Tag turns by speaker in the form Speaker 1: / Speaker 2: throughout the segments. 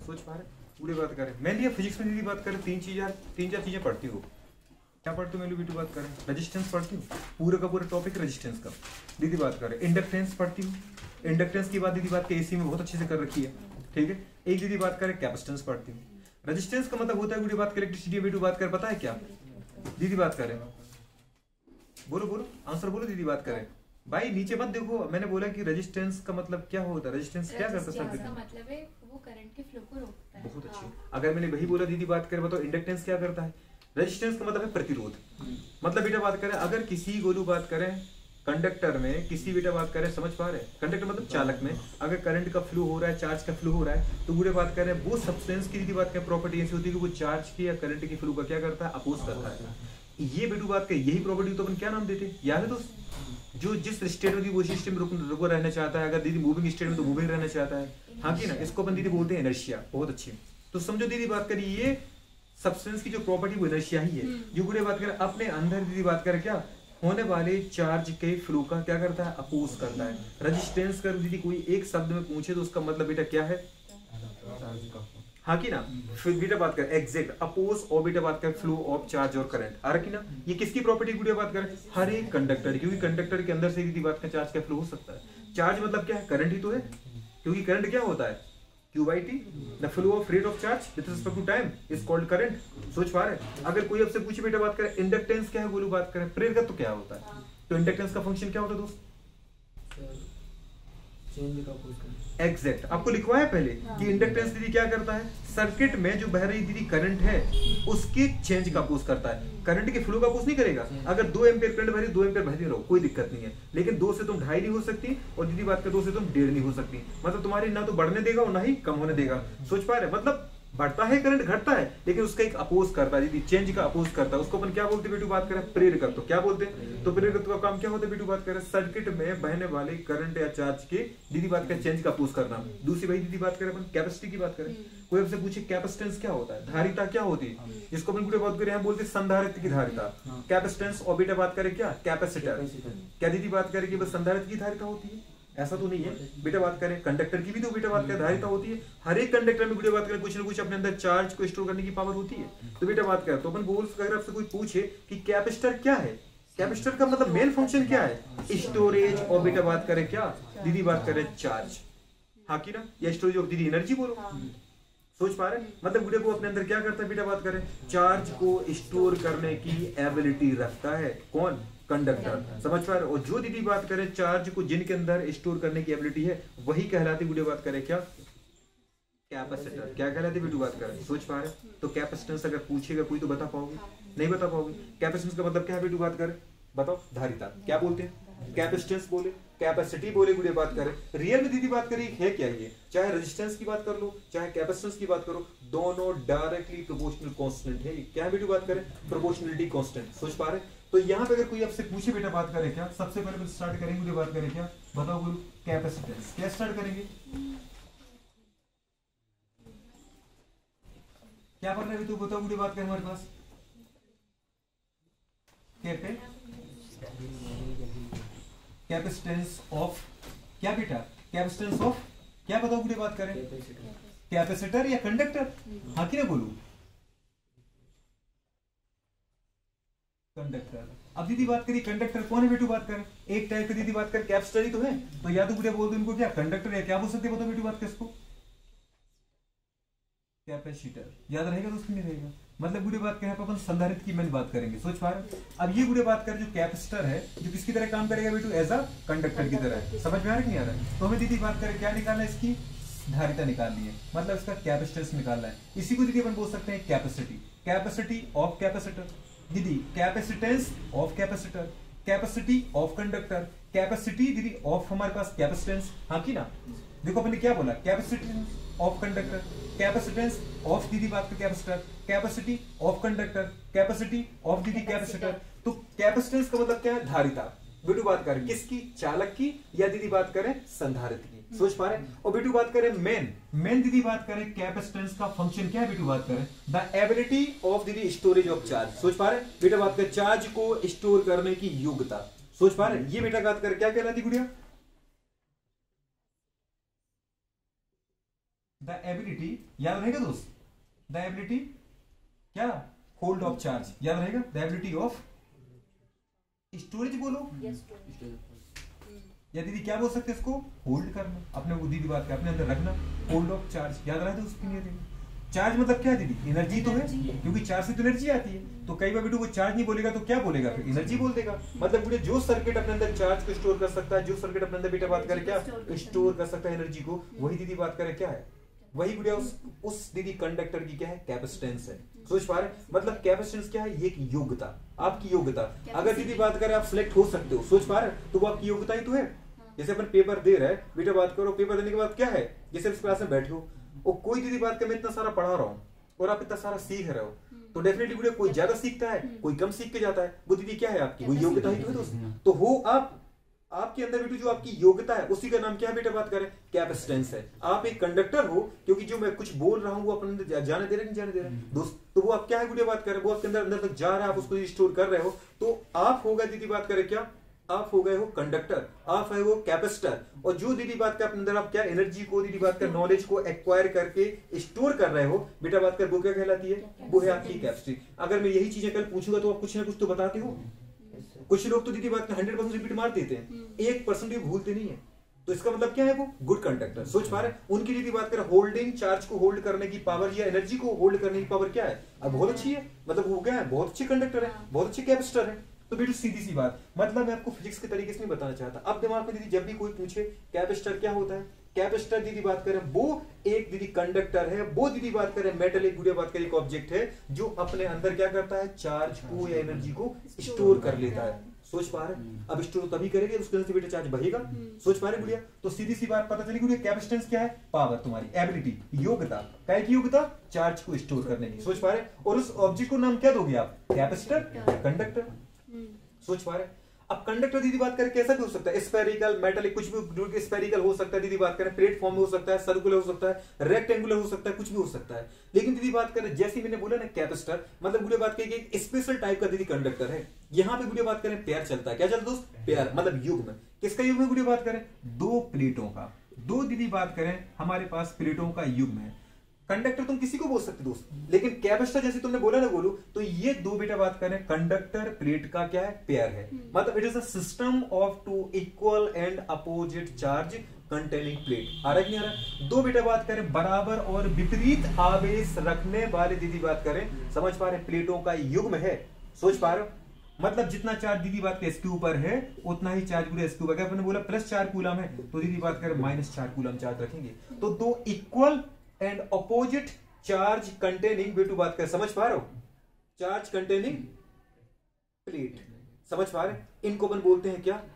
Speaker 1: सोच पा रहे पूरी बात करें। मैं लिया फिजिक्स में दीदी बात करें तीन चार चीजें पढ़ती हो। क्या पढ़ती हूँ मैं बेटू बात करें? रेजिस्टेंस पढ़ती हूँ, पूरे का पूरा टॉपिक रेजिस्टेंस का। दीदी बात करें इंडक्टेंस पढ़ती हूँ, इंडक्टेंस की बात दीदी बात के एसी में बहुत अच्छे से कर रखी है, ठीक है। एक दीदी बात करें कैपेसिटेंस पढ़ती हूँ। रेजिस्टेंस का मतलब होता है बेटू बात करें इलेक्ट्रिसिटी, बेटू बात करें पता है क्या दीदी बात करें? बोलो बोलो आंसर बोलो दीदी बात करें। भाई नीचे मत देखो, मैंने बोला कि रेजिस्टेंस का मतलब क्या होता है, रेजिस्टेंस क्या करता है?
Speaker 2: इसका मतलब है वो करंट के फ्लो को रोकता है।
Speaker 1: बहुत अच्छी। अगर मैंने वही बोला दीदी बात करें बताओ इंडक्टेंस क्या करता है? रेजिस्टेंस का मतलब है प्रतिरोध। मतलब बेटा बात करें अगर किसी गोलू बात करें कंडक्टर में, किसी बेटा बात करें समझ पा रहे हैं, कंडक्टर मतलब चालक में अगर करंट का फ्लो हो रहा है, चार्ज का फ्लो हो रहा है, तो बुरे बात करें वो सब्सटेंस की बात करें प्रॉपर्टी ऐसी होती है कि वो चार्ज की या करंट की फ्लो का क्या करता है? अपोज करता है। ये बेटू बात करें यही प्रॉपर्टी तो अपन क्या नाम देते हैं याद है दोस्त? जो जिस स्टेट में वो स्टेट में रुको रहना चाहता है, अगर दीदी मूविंग स्टेट में तो मूविंग रहना चाहता है, हाँ कि ना? इसको अपन दीदी बोलते हैं इनर्शिया। बहुत अच्छी। तो समझो दीदी बात करिए ये सब्सटेंस की जो प्रॉपर्टी वो इनर्शिया ही है। जो बुरे बात करें अपने अंदर दीदी बात करें क्या होने वाले चार्ज के फ्लो का क्या करता है? अपोज करता है। रेजिस्टेंस कर दीदी कोई एक शब्द में पूछे तो उसका मतलब बेटा क्या है? हाँ कि ना? फिर बेटा बात कर एग्जैक्ट अपोज और बेटा बात कर फ्लो ऑफ चार्ज और करंट आ रहा कि ना? ये किसकी प्रॉपर्टी बेटा बात करें? हर एक कंडक्टर, क्योंकि कंडक्टर के अंदर से दीदी बात का चार्ज का फ्लो हो सकता है। चार्ज मतलब क्या है? करंट ही तो है, क्योंकि करंट क्या होता है? Q by T, the flow of rate of charge with respect to time is called current। सोच पा रहे? अगर कोई आपसे पूछे बेटा बात करें इंडक्टेंस क्या है बोलो बात करें प्रेरकत्व तो क्या होता है? तो इंडक्टेंस का फंक्शन क्या होता है दोस्त? एग्जैक्ट आपको लिखवाया पहले कि इंडक्टेंस दीदी क्या करता है? सर्किट में जो बह रही दीदी करंट है उसके चेंज का अपोज करता है, करंट के फ्लो का अपोज नहीं करेगा। अगर 2 एम्पीयर करंट भरी 2 एम्पीयर बहती रहो कोई दिक्कत नहीं है, लेकिन 2 से तुम 2.5 नहीं हो सकती और दीदी बात कर 2 से तुम 1.5 नहीं हो सकती। मतलब तुम्हारी ना तो बढ़ने देगा और ना ही कम होने देगा। सोच पा रहे? मतलब बढ़ता है करंट घटता है लेकिन उसका एक अपोज करता है, दीदी चेंज का अपोज करता है। उसको अपन क्या बोलते हैं बेटू बात करें? प्रेरकत्व। क्या बोलते हैं? तो प्रेरकत्व का काम क्या होता है बेटू बात करें? सर्किट में बहने वाले करंट या चार्ज के दीदी बात करें चेंज का अपोज करना। दूसरी भाई दीदी बात करें अपन कैपेसिटी की बात करें, कोई आपसे पूछे कैपेसिटेंस क्या होता है? धारिता क्या होती है? जिसको अपन पूरे बात करें यहाँ बोलते हैं संधारित्र की धारिता। कैपेसिटेंस और बेटा बात करें क्या? कैपेसिटर। क्या दीदी बात करें कि बस संधारित्र की धारिता होती है? ऐसा तो नहीं है बेटा बात करें कंडक्टर की भी तो बेटा बात करें धारिता होती है। हर एक कंडक्टर में बेटा बात करें कुछ ना कुछ अपने अंदर चार्ज को स्टोर करने की पावर होती है। तो बेटा बात करें तो अपन बोल अगर आपसे कोई पूछे कि कैपेसिटर क्या है, कैपेसिटर का मतलब मेन फंक्शन क्या है? स्टोरेज और बेटा बात करें क्या दीदी बात करें? चार्ज। हाँ की ना? या स्टोरेज ऑफ दीदी एनर्जी बोलो। सोच पा रहे? मतलब बुढ़े को अपने अंदर क्या करता है बेटा बात करें? चार्ज को स्टोर करने की एबिलिटी रखता है। कौन? कंडक्टर। समझ पा रहे? और जो दीदी बात करें चार्ज को जिनके अंदर स्टोर करने की एबिलिटी है वही कहलाती बुढ़े बात करें क्या? कैपेसिटर। क्या कहलाती बेटू बात करें? सोच पा रहे? तो कैपेसिटेंस अगर पूछेगा कोई तो बता पाओगे? नहीं बता पाओगे। कैपेसिटेंस का मतलब क्या है बेटू बात करें? बताओ। धारिता। क्या बोलते हैं? कैपेसिटेंस बोले, कैपेसिटी बोले बुढ़े बात करें। रियल में दीदी बात करें है क्या ये? चाहे रेजिस्टेंस की बात कर लो चाहे कैपेसिटेंस की बात करो, दोनों डायरेक्टली प्रोपोर्शनल कांस्टेंट है। क्या बेटू बात करें? Proportionality constant. सोच पा रहे? तो यहाँ पे अगर कोई आपसे पूछे बेटा बात करें क्या, सबसे पहले स्टार्ट करेंगे मुझे बात करें क्या? बताओ गुरु। कैपेसिटेंस। क्या स्टार्ट करेंगे? क्या पढ़ रहे तो बताओ मुझे बात करें हमारे पास कैपेसिटेंस ऑफ क्या बेटा? कैपेसिटेंस ऑफ क्या बताओ मुझे बात करें? कैपेसिटर या कंडक्टर? हाँ कि ना बोलू? कंडक्टर। अब दीदी बात करिए कंडक्टर कौन है बेटू बात करें? एक टाइप की दीदी बात करें कैपेसिटर ही तो है, तो या तो बुढ़े बोल दो इनको क्या कंडक्टर या क्या बोल सकते बताओ बेटू बात किसको? कैपेसिटर। याद रहेगा तो नहीं रहेगा? मतलब बुढ़े बात करें अपन संधारित्र की मैंने बात करेंगे। सोच पा रहे? अब ये बुढ़े बात करें जो कैपेसिटर है जो किसकी तरह काम करेगा बेटू? एज अ कंडक्टर की तरह। समझ में आ रहा है नहीं आ रहा है? तो हमें दीदी बात करें क्या निकालना है? इसकी धारिता निकालनी है, मतलब इसका कैपेसिटेंस निकालना है। इसी को दीदी अपन बोल सकते हैं कैपेसिटी। कैपेसिटी ऑफ कैपेसिटर दीदी, capacitance of capacitor, capacity of conductor, capacity दीदी ऑफ हमारे पास कैपेसिटेंस। हाँ की ना? देखो अपने क्या बोला? Capacitance of conductor, capacitance of दीदी बात कर capacitor, capacity of conductor, capacity of दीदी कैपेसिटर। तो कैपेसिटेंस का मतलब क्या है? धारिता। बेटू बात करें किसकी? चालक की या दीदी बात करें संधारित्र की। सोच पा रहे? और बेटू बात करें मेन दीदी बात करें कैपेसिटेंस का फंक्शन क्या है बेटू बात करें? द एबिलिटी ऑफ दीदी स्टोरेज ऑफ चार्ज। सोच पा रहे? बेटा बात करें चार्ज को स्टोर करने की योग्यता। सोच पा रहे? ये बेटा बात करें क्या कहलाती गुड़िया? द एबिलिटी, याद रहेगा दोस्त, द एबिलिटी क्या, होल्ड ऑफ चार्ज, याद रहेगा, द एबिलिटी ऑफ स्टोरेज बोलो, या दीदी क्या बोल सकते हैं इसको, होल्ड करना, अपने वो दीदी बात का अपने अंदर रखना, होल्ड ऑफ चार्ज, याद रहा था उसके लिए। चार्ज मतलब क्या है दीदी, एनर्जी तो है, क्योंकि चार्ज से तो एनर्जी आती है। तो कई बार बेटू वो चार्ज नहीं बोलेगा तो क्या बोलेगा, फिर एनर्जी बोल देगा। मतलब बेटे जो सर्किट अपने अंदर चार्ज को स्टोर कर सकता है, जो सर्किट अपने अंदर बेटा बात करे क्या स्टोर कर सकता है एनर्जी को, वही दीदी बात करे क्या है, वही बेटा उस दीदी कंडक्टर की क्या है, कैपेसिटेंस है। सोच पा रहे, मतलब कैपेसिटेंस क्या है, ये एक योग्यता, आपकी योग्यता। अगर दीदी बात करें आप सिलेक्ट हो सकते हो, सोच पा रहे, तो वो आपकी योग्यता ही तो है। जैसे अपन पेपर दे रहे हैं, बेटा बात करो, पेपर देने के बाद क्या है, जैसे इस क्लास में बैठे हो और कोई दीदी बात कर मैं इतना सारा पढ़ा रहा हूँ और आप इतना सारा सीख रहे हो, तो डेफिनेटली बेटा कोई ज्यादा सीखता है, कोई कम सीख के जाता है, वो दीदी क्या है आपकी, वो योग्यता ही तो है दोस्त। तो हो आप आपके अंदर बेटा जो आपकी योग्यता है उसी का नाम क्या है बेटा बात करें, कैपेसिटेंस है। आप एक कंडक्टर हो, क्योंकि जो मैं कुछ बोल रहा हूँ वो अपने अंदर जाने दे रहे नहीं जाने दे रहे दोस्त, तो वो आप क्या है बेटा बात करें, वो आपके अंदर अंदर तक जा रहा है, आप उसको स्टोर कर रहे हो, तो आप होगा दीदी बात करें क्या, आप हो गए हो कंडक्टर, आप है वो कैपेसिटर। और जो दीदी बात का अपने अंदर आप क्या एनर्जी को दीदी बात का नॉलेज को एक्वायर करके स्टोर कर रहे हो, बेटा बात कर वो क्या कहलाती है, वो है आपकी कैपेसिटी। अगर मैं यही चीजें कल पूछूंगा तो आप कुछ ना कुछ तो बताते हो। कुछ लोग तो दीदी बात का 100% रिपीट मार देते हैं, 1% भी भूलते नहीं है, तो इसका मतलब क्या है, वो गुड कंडक्टर। सोच पा रहे, उनकी दीदी बात करें होल्डिंग चार्ज को होल्ड करने की पावर या एनर्जी को होल्ड करने की पावर क्या है, अब बहुत अच्छी है, मतलब वो क्या है, बहुत अच्छी कंडक्टर है, बहुत अच्छी कैपेसिटर है। तो बेटू सीधी सी बात, मतलब मैं आपको फिजिक्स के तरीके से नहीं बताना चाहता। अब दिमाग में दीदी जब भी कोई पूछे कैपेसिटर क्या होता है, कैपेसिटर दीदी बात करें वो एक दीदी कंडक्टर है, वो दीदी बात करें मेटल एक बात करें एक ऑब्जेक्ट है जो अपने अंदर क्या करता है, चार्ज को या एनर्जी को स्टोर कर लेता है। सोच पा रहे, अब स्टोर तभी करेंगे उसके अंदर से बेटा चार्ज बहेगा। सोच पा रहे गुड़िया, तो सीधी सी बात पता चली गुड़िया, कैपेसिटेंस क्या है, पावर, तुम्हारी एबिलिटी, योग्यता, क्या की योग्यता, चार्ज को स्टोर करने की। सोच पा रहे, और उस ऑब्जेक्ट को नाम क्या दोगे आप, कैपेसिटर, कंडक्टर। सोच पा रहे, अब कंडक्टर दीदी बात करें कैसा भी हो सकता है, स्फेरिकल, मेटलिक, कुछ भी स्फेरिकल हो सकता है दीदी बात करें, प्लेटफॉर्म में हो सकता है, सर्कुलर हो सकता है, रेक्टेंगुलर हो सकता है, कुछ भी हो सकता है। लेकिन दीदी बात करें जैसे मैंने बोला ना कैपेसिटर, मतलब बुढ़े बात करें एक स्पेशल टाइप का दीदी कंडक्टर है। यहाँ पे बुढ़े बात करें पेयर चलता है, क्या चलता है दोस्त, पेयर, मतलब युग्म। किसका युग्म बुढ़े बात करें, दो प्लेटों का, दो दीदी बात करें हमारे पास प्लेटों का युग्म है। कंडक्टर तुम किसी को बोल सकते दोस्त, लेकिन कैपेसिटर जैसे तुमने बोला ना बोलो, तो ये दो बेटा बात करें कंडक्टर प्लेट का क्या है, पेयर है। मतलब it is a system of two equal and opposite charge containing plate. आ रहा है नहीं आ रहा, दो बेटा बात करें बराबर और विपरीत आवेश रखने वाले दीदी बात करें, समझ पा रहे, प्लेटों का युग्म है। सोच पा रहे हो, मतलब जितना चार्ज दीदी बात के इसके ऊपर है उतना ही चार्ज पूरे इसके ऊपर। अगर मैंने बोला +4 कूलम है तो दीदी बात करें -4 कूलम चार्ज रखेंगे। तो दो equal and opposite charge containing बेटू बात कर, समझ पा रहे हो, चार्ज कंटेनिंग प्लेट, समझ पा रहे, इनको अपन बोलते हैं क्या,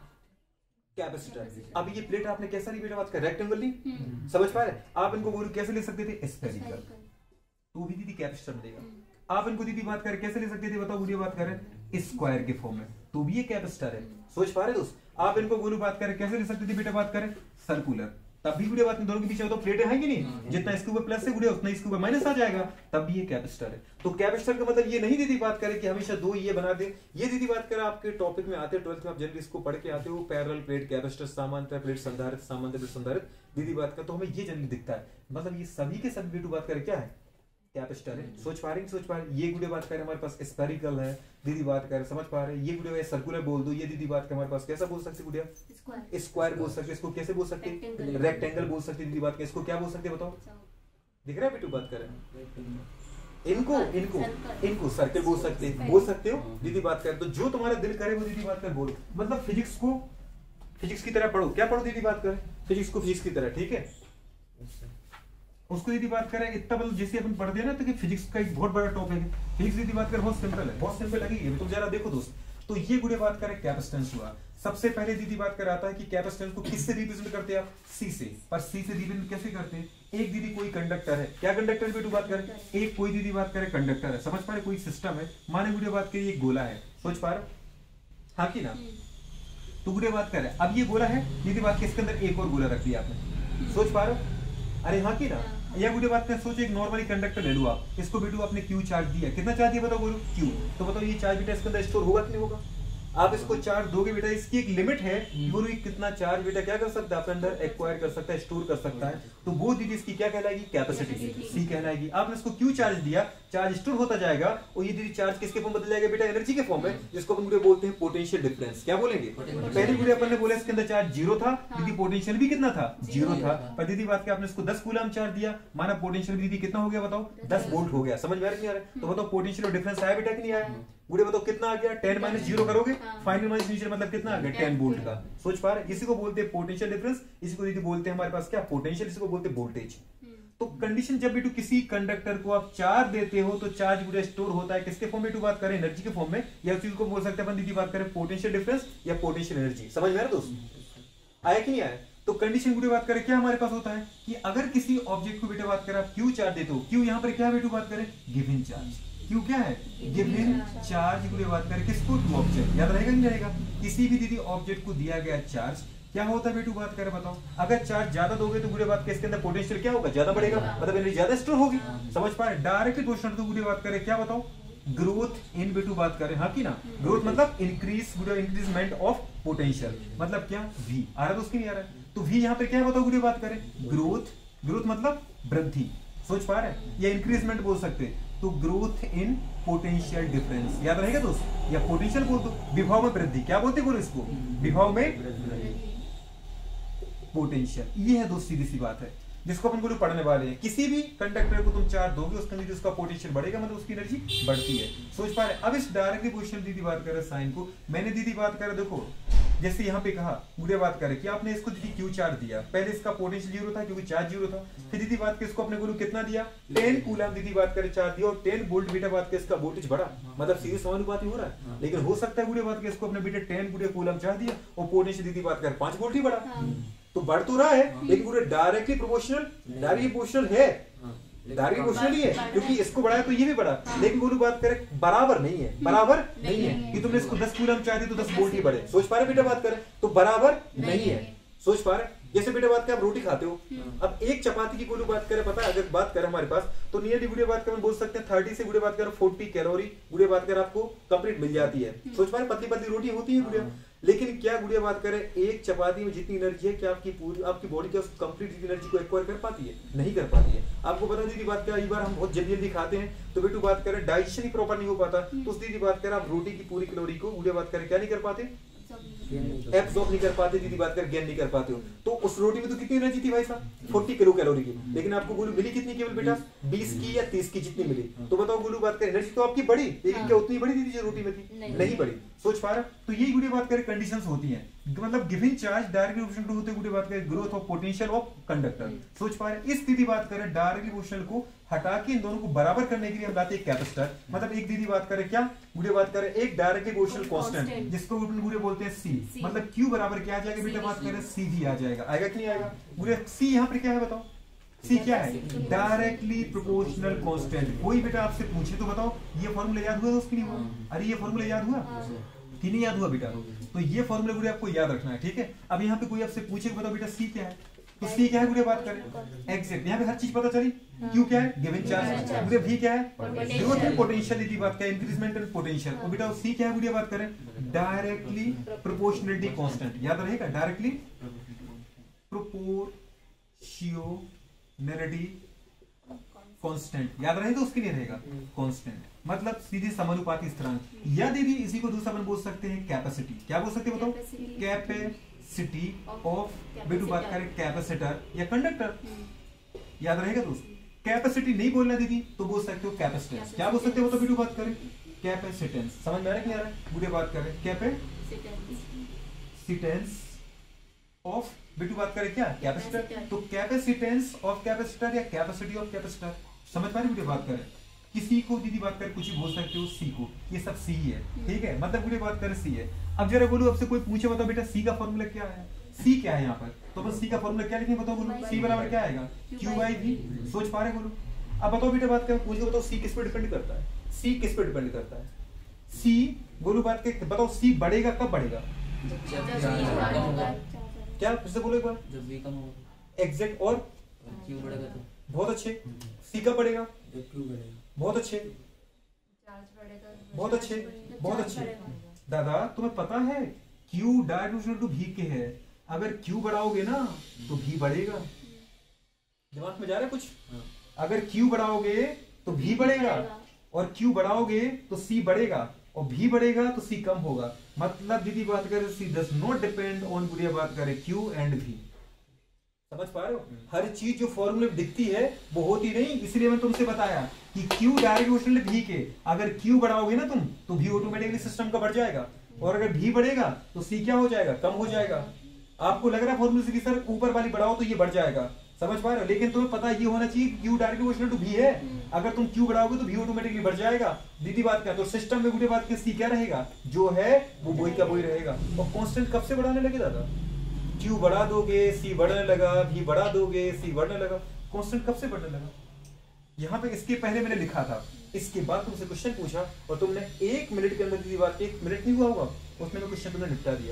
Speaker 1: कैपेसिटर। अब ये प्लेट आपने कैसा ली बेटा बात कर, रेक्टेंगल ली, समझ पा रहे, आप इनको बोलो कैसे ले सकते थे, स्फेरिकल, तो भी दीदी कैपेसिटर मिलेगा। आप इनको दीदी बात करें कैसे ले सकते थे, बताओ, बात करें स्क्वायर के फॉर्म में, तो भी ये कैपेसिटर है। सोच पा रहे दोस्त, आप इनको बोलो बात करें कैसे ले सकते थे बेटा बात करें, सर्कुलर, तब भी गुड़े बात दोनों के पीछे तो प्लेटें हैं कि नहीं, जितना इसके ऊपर प्लस है गुड़े उतना इसके ऊपर माइनस आ जाएगा, तब भी ये कैपेसिटर है। तो कैपेसिटर का मतलब ये नहीं दीदी बात करें कि हमेशा दो ये बना दे, ये दीदी बात करें आपके टॉपिक में आते हैं 12th में, आप जनरली इसको पढ़ के आते हो, पैरेलल प्लेट, कैपेसिटर, समांतर प्लेट, संधारित्र, समांतर प्लेट, संधारित्र दीदी बात कर, तो हमें ये जनरली दिखता है। मतलब ये सभी के सभी बेटू बात करें क्या है, कैपेसिटर है। सोच पा रहे, सोच पा रहे, ये गुड़े बात करें हमारे पास स्फेरिकल है दीदी बात करें, समझ पा रहे, ये गुड़े सर्कुलर बोल दो, ये दीदी बात करें हमारे पास कैसा बोल सकते गुड़िया, स्क्वायर बोल सकते, इसको कैसे बोल सकते, रेक्टेंगल बोल सकते दीदी बात करें, इसको क्या बोल सकते बताओ, दिख रहा है बेटू बात करें, इनको इनको इनको सर्कल बोल सकते हो दीदी बात करें। तो जो तुम्हारा दिल करे वो दीदी बात कर बोलो। मतलब फिजिक्स को फिजिक्स की तरह पढ़ो, क्या पढ़ो दीदी बात करें, फिजिक्स को फिजिक्स की तरह, ठीक है। उसको दीदी बात करें इतना, मतलब जैसे अपन पढ़ते हैं ना, तो कि फिजिक्स का एक बहुत बड़ा टॉपिक है, फिजिक्स दीदी बात करें बहुत सिंपल है, बहुत सिंपल लगेगी, तुम जरा देखो दोस्त। तो ये गुड़े बात करें कैपेसिटेंस हुआ, सबसे पहले दीदी बात कर आता है कि कैपेसिटेंस को किससे रिप्रेजेंट करते हैं आप, सी से। पर सी से रिप्रेजेंट कैसे करते हैं, एक दीदी कोई कंडक्टर है, क्या कंडक्टर बेटू बात करें, एक कोई दीदी बात करें कंडक्टर है, समझ पा रहे, कोई सिस्टम है, माने गुड़े बात करें एक गोला है, सोच पा रहे, हाँ कि ना, तो गुड़े बात करें अब ये गोला है दीदी बात के, इसके अंदर एक और गोला रख दिया आपने, सोच पा रहे, अरे हाँ कि ना, या गुड़े बात करें, सोचो एक नॉर्मली कंडक्टर ले लो आप, इसको बेटू आपने क्यू चार्ज दिया, कितना चार्ज दिया बताओ बोलो, क्यू, तो बताओ ये चार्ज बेटा इसके अंदर स्टोर होगा कि नहीं होगा, आप इसको चार्ज दोगे बेटा, इसकी एक लिमिट है कि वो कितना चार्ज बेटा क्या कर सकता है अपने अंदर एक्वायर कर सकता है, स्टोर कर सकता है। तो वो दीदी इसकी क्या कहलाएगी, कैपेसिटी, सी कहलाएगी। आपने इसको क्यों चार्ज दिया, चार्ज स्टोर होता जाएगा और ये दीदी चार्ज किसके फॉर्म बदल जाएगा बेटा, एनर्जी के फॉर्म में, जिसको अपन गुड़े बोलते हैं पोटेंशियल डिफरेंस। क्या बोलेंगे, पहले गुड़े अपन ने बोला इसके अंदर चार्ज 0 था, दीदी पोटेंशियल भी कितना था, 0 था। पर दीदी बात क्या, आपने इसको 10 कूलम चार्ज दिया, माना पोटेंशियल भी दीदी कितना हो गया बताओ, 10 वोल्ट हो गया। समझ में आ रहा है, तो बताओ पोटेंशियल डिफरेंस आया बेटा कि नहीं आया, गुड़े बताओ कितना आ गया, 10 माइनस 0 करोगे, फाइनल माइनस इनिशियल मतलब कितना आ गया, 10 वोल्ट का। सोच पा रहे, इसी को बोलते हैं पोटेंशियल डिफरेंस, इसी को दीदी बोलते हैं हमारे पास क्या, पोटेंशियल, इसी को बोलते हैं वोल्टेज। तो कंडीशन जब भी किसी कंडक्टर को आप चार्ज देते हो तो चार्ज गुड़े स्टोर होता है किसके फॉर्म में, टू बात करें एनर्जी के फॉर्म में, या उसी को बोल सकते हैं अपन दीदी बात करें पोटेंशियल डिफरेंस या पोटेंशियल एनर्जी। समझ में आ रहा दोस्त, आया कि नहीं आया। तो कंडीशन गुड़े बात करें क्या हमारे पास होता है कि अगर किसी ऑब्जेक्ट को बेटा बात करें आप क्यू चार्ज देते हो, क्यू यहाँ पर क्या है बेटू बात करें, गिवन चार्ज। क्यू क्या है, गिवन चार्ज गुड़े बात करें किसको, टू ऑब्जेक्ट। याद रहेगा नहीं रहेगा, किसी भी दीदी ऑब्जेक्ट को दिया गया चार्ज क्या होता है बेटू बात करें बताओ, अगर चार्ज ज्यादा दोगे तो गुड़े बात के इसके अंदर पोटेंशियल क्या होगा, ज्यादा बढ़ेगा, मतलब एनर्जी ज्यादा स्टोर होगी। समझ पा रहे, डायरेक्टली क्वेश्चन तो गुड़े बात करें क्या बताओ, ग्रोथ इन बेटू बात करें, हाँ की ना, ग्रोथ मतलब इंक्रीजमेंट ऑफ पोटेंशियल, मतलब क्या, वी आ रहा है, तो उसकी नहीं आ रहा है, तो वी यहाँ पे क्या बताओ गुड़े बात करें, ग्रोथ, ग्रोथ मतलब वृद्धि। सोच पा रहे, या इंक्रीजमेंट बोल सकते, तो ग्रोथ इन पोटेंशियल डिफरेंस, याद रहेगा दोस्त, या पोटेंशियल बोल दो, विभव में वृद्धि, क्या बोलते बोलो इसको, विभव में पोटेंशियल। ये है दोस्त सीधी सी बात है जिसको अपन को पढ़ने वाले हैं। किसी भी कंडक्टर को तुम चार्ज दोगे उसके अंदर उसका पोटेंशियल बढ़ेगा, मतलब उसकी एनर्जी बढ़ती है। सोच पा रहे, अब इस डायरेक्टली पोटेंशियल दीदी बात करे साइन को, मैंने दीदी बात करे देखो जैसे यहाँ पे कहा मुझे बात करे कि आपने इसको दीदी क्यू चार्ज दिया, पहले इसका पोटेंशियल 0 था क्योंकि चार्ज 0 था, फिर दीदी बात के इसको अपने गुरु कितना दिया, 10 कूलम दीदी बात करे चार्ज दिया और 10 वोल्ट बेटा बात के इसका वोल्टेज बढ़ा, मतलब सीधे समानुपाती हो रहा है। लेकिन हो सकता है गुड़े बात के इसको अपने बेटे 10 गुड़े कूलम चार्ज दिया और पोटेंशियल दीदी बात कर 5 वोल्ट ही बढ़ा, तो बढ़ तो रहा है लेकिन पूरे डायरेक्टली प्रोपोर्शनल, डायरेक्टली प्रोपोर्शनल है, डायरेक्टली प्रोपोर्शनल ही है क्योंकि इसको बढ़ाया तो ये भी बढ़ा, लेकिन गुरु बात करें बराबर नहीं है, बराबर नहीं है कि तुमने इसको 10 कूलम चाह दी तो 10 वोल्ट ही बढ़े। सोच पा रहे बेटा बात करें, तो बराबर नहीं है। सोच पा रहे, जैसे बेटा बात करें आप रोटी खाते हो, अब एक चपाती की गुरु बात करें, पता है अगर बात करें हमारे पास तो नियरली गुड़े बात करें बोल सकते हैं 30 से गुड़े बात करें 40 कैलोरी गुड़े बात करें आपको कंप्लीट मिल जाती है। सोच पा रहे, पतली पतली रोटी होती है गुड़िया, लेकिन क्या गुड़िया बात करें एक चपाती में जितनी एनर्जी है क्या आपकी पूरी आपकी बॉडी क्या कंप्लीट एनर्जी को एक्वायर कर पाती है, नहीं कर पाती है। आपको पता दीदी बात क्या, एक बार हम बहुत जल्दी जल्दी खाते हैं तो बेटू बात करें डाइजेशन ही प्रॉपर नहीं हो पाता, तो उस दीदी बात करें आप रोटी की पूरी कैलोरी को गुड़िया बात करें क्या नहीं कर पाते, एब्सॉर्ब नहीं कर पाते, दीदी बात कर गेन नहीं कर पाते हो। तो उस रोटी में तो कितनी एनर्जी थी भाई साहब, 40 किलो कैलोरी की, लेकिन आपको गोलू मिली कितनी केवल बेटा 20 की या 30 की जितनी मिली। तो बताओ गोलू बात कर एनर्जी तो आपकी बढ़ी, लेकिन क्या उतनी बड़ी दीदी जो रोटी में थी, नहीं बढ़ी। सोच पा रहा, तो यही गुड़ी बात करें कंडीशंस होती हैं, मतलब गिवन चार्ज डायरेक्टली प्रोपोर्शनल होते गुड़ी बात करें growth of potential of conductor. सोच पा रहे, इस दीदी बात करें डायरेक्टली प्रोपोर्शनल को हटा के इन दोनों को बराबर करने के लिए हम लाते हैं कैपेसिटर, मतलब एक दीदी बात करें क्या गुड़े बात करें एक डायरेक्टली प्रोपोर्शनल कांस्टेंट जिसको गुड़े बोलते हैं सी, मतलब क्यू बराबर क्या आ जाएगा बेटा बात करें सी भी आ जाएगा, आएगा कि नहीं आएगा गुड़े। सी यहाँ पर क्या है बताओ, सी क्या है, डायरेक्टली प्रोपोर्शनल कांस्टेंट। कोई बेटा आपसे पूछे तो बताओ ये फॉर्मूला याद हुआ उसकी नहीं हुआ, अरे ये फॉर्मूला याद हुआ कि नहीं याद हुआ बेटा, तो ये फॉर्मूला गुड़े आपको याद रखना है, ठीक है। अब यहाँ पे कोई आपसे पूछे बताओ बेटा सी क्या है, तो सी क्या है गुड़े बात करें एग्जैक्ट, यहाँ पे हर चीज पता चली। क्यू क्या है, गिवन चार्ज, गुड़े वी क्या है, ग्रोथ इन पोटेंशियल की बात करें इंक्रीजमेंट इन पोटेंशियल, और बेटा सी क्या है गुड़े बात करें डायरेक्टली प्रोपोर्शनलिटी कांस्टेंट, याद रहेगा डायरेक्टली प्रोपोर्शनलिटी कांस्टेंट, याद रहेगा उसके लिए रहेगा कांस्टेंट, मतलब सीधी समानुपाती स्थिरांक, या दीदी इसी को दूसरा अपन बोल सकते हैं कैपेसिटी। क्या बोल सकते हैं बताओ, कैपेसिटी ऑफ बेटू बात करें कैपेसिटर या कंडक्टर, याद रहेगा दोस्त। कैपेसिटी नहीं बोलना दीदी तो बोल सकते हो कैपेसिटेंस, क्या बोल सकते हो तो बेटू बात करें कैपेसिटेंस, समझ में आ रहा है कि नहीं आ रहा है, बुढ़े बात करें कैपेसिटेंस ऑफ बेटू बात करें क्या कैपेसिटर, तो कैपेसिटेंस ऑफ कैपेसिटर या कैपेसिटी ऑफ कैपेसिटर, समझ पा रहे बुढ़े बात करें। किसी को दीदी बात करें कुछ भी बोल सकते हो सी को, ये सब सी है, ठीक है, मतलब बुढ़े बात करें सी है। अब जरा बोलो आपसे कोई पूछे बताओ बेटा सी का फॉर्मूला क्या है, सी क्या है यहाँ पर, तो बस सी का फॉर्मूला क्या लिखेंगे बताओ बोलो, सी बराबर क्या आएगा क्यू बाई वी। सोच पा रहे बोलो, अब बताओ बेटा बात करें पूछ के बताओ सी किस पे डिपेंड करता है, सी किस पे डिपेंड करता है, सी बोलो बात के बताओ सी बढ़ेगा कब बढ़ेगा, क्या फिर से बोलो एक बार,
Speaker 3: जब v कम होगा,
Speaker 1: एग्जैक्ट, और
Speaker 3: q बढ़ेगा तो
Speaker 1: बहुत अच्छे, सी कब बढ़ेगा,
Speaker 3: जब q बढ़ेगा,
Speaker 1: बहुत अच्छे, बहुत अच्छे, बहुत अच्छे, दादा तुम्हें पता है Q डायरेक्ट टू V के है, अगर Q बढ़ाओगे ना तो V बढ़ेगा। दिमाग में जा रहा है कुछ? अगर Q बढ़ाओगे तो V बढ़ेगा, और Q बढ़ाओगे तो C बढ़ेगा, और V बढ़ेगा तो C कम होगा। मतलब दीदी बात करें C does not depend on, गुड़िया बात करें Q एंड V। समझ पा रहे हो? हर चीज जो फॉर्मूले में दिखती है वो होती नहीं, इसलिए मैं तुमसे बताया कि Q डायरेक्ट V के, अगर Q बढ़ाओगे ना तुम तो V ऑटोमेटिकली सिस्टम का बढ़ जाएगा, और अगर V बढ़ेगा तो C क्या हो जाएगा? कम हो जाएगा। आपको लग रहा है फॉर्मूले से कि सर ऊपर वाली बढ़ाओ तो ये बढ़ जाएगा, समझ पा रहे हो? लेकिन तुम्हें पता ये होना चाहिए Q डायरेक्ट V है, अगर तुम Q बढ़ाओगे तो V ऑटोमेटिकली बढ़ जाएगा। दीदी बात क्या, तो सिस्टम में गुड़े बात की C क्या रहेगा? जो है वो वही का वही रहेगा। और कांस्टेंट कब से बढ़ाने लगे दादा? Q बढ़ा दोगे C बढ़ने लगा, V बढ़ा दोगे C बढ़ने लगा। कांस्टेंट कब से बढ़ने लगा? यहाँ पे इसके पहले मैंने लिखा था, इसके बाद तुमसे क्वेश्चन पूछा और तुमने 1 मिनट के अंदर, दीदी बात 1 मिनट नहीं हुआ होगा उसमें मैं क्वेश्चन तुमने निपटा दिया।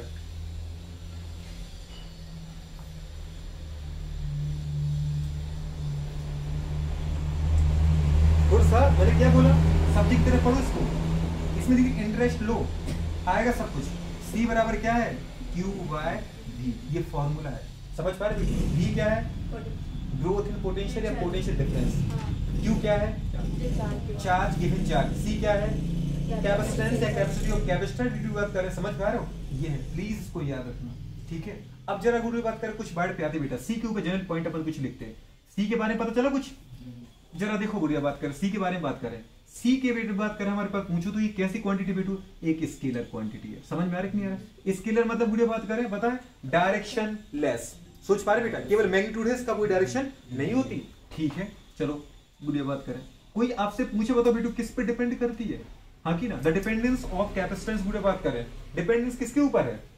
Speaker 1: और सर मैंने क्या बोला? सब्जेक्ट तरह पढ़ो इसको, इसमें देखिए इंटरेस्ट लो आएगा सब कुछ। C बराबर क्या है? Q by V, ये फॉर्मूला है, समझ पा रहे? V क्या है? ग्रोथ इन पोटेंशियल या पोटेंशियल डिफरेंस। Q क्या है? Charge given charge. C क्या है? कैपेसिटेंस या कैपेसिटी ऑफ कैपेसिटर। की बात करें, समझ पा रहे हो? ये है, प्लीज इसको याद रखना, ठीक है? अब जरा गुरु बात करें कुछ वर्ड पे आते बेटा। C के ऊपर जनरल पॉइंट अपन कुछ लिखते हैं। C के बारे में पता चला कुछ? जरा देखो गुड़िया बात करें C के बारे में बात करें। C के बारे में बात करें हमारे पास पूछो तो ये कैसी क्वांटिटी बेटू? एक स्केलर क्वांटिटी है। समझ में आ रहा है कि नहीं आ रहा? स्केलर मतलब गुड़िया बात करें पता है डायरेक्शन लेस। सोच पा रहे बेटा? केवल मैग्नीट्यूड है, इसका कोई डायरेक्शन नहीं होती, ठीक है? चलो गुड़िया बात करें, कोई आपसे पूछे बताओ बेटू किस पे डिपेंड करती है? हाँ की ना? द डिपेंडेंस ऑफ कैपेसिटेंस गुड़िया बात करें, डिपेंडेंस किसके ऊपर है?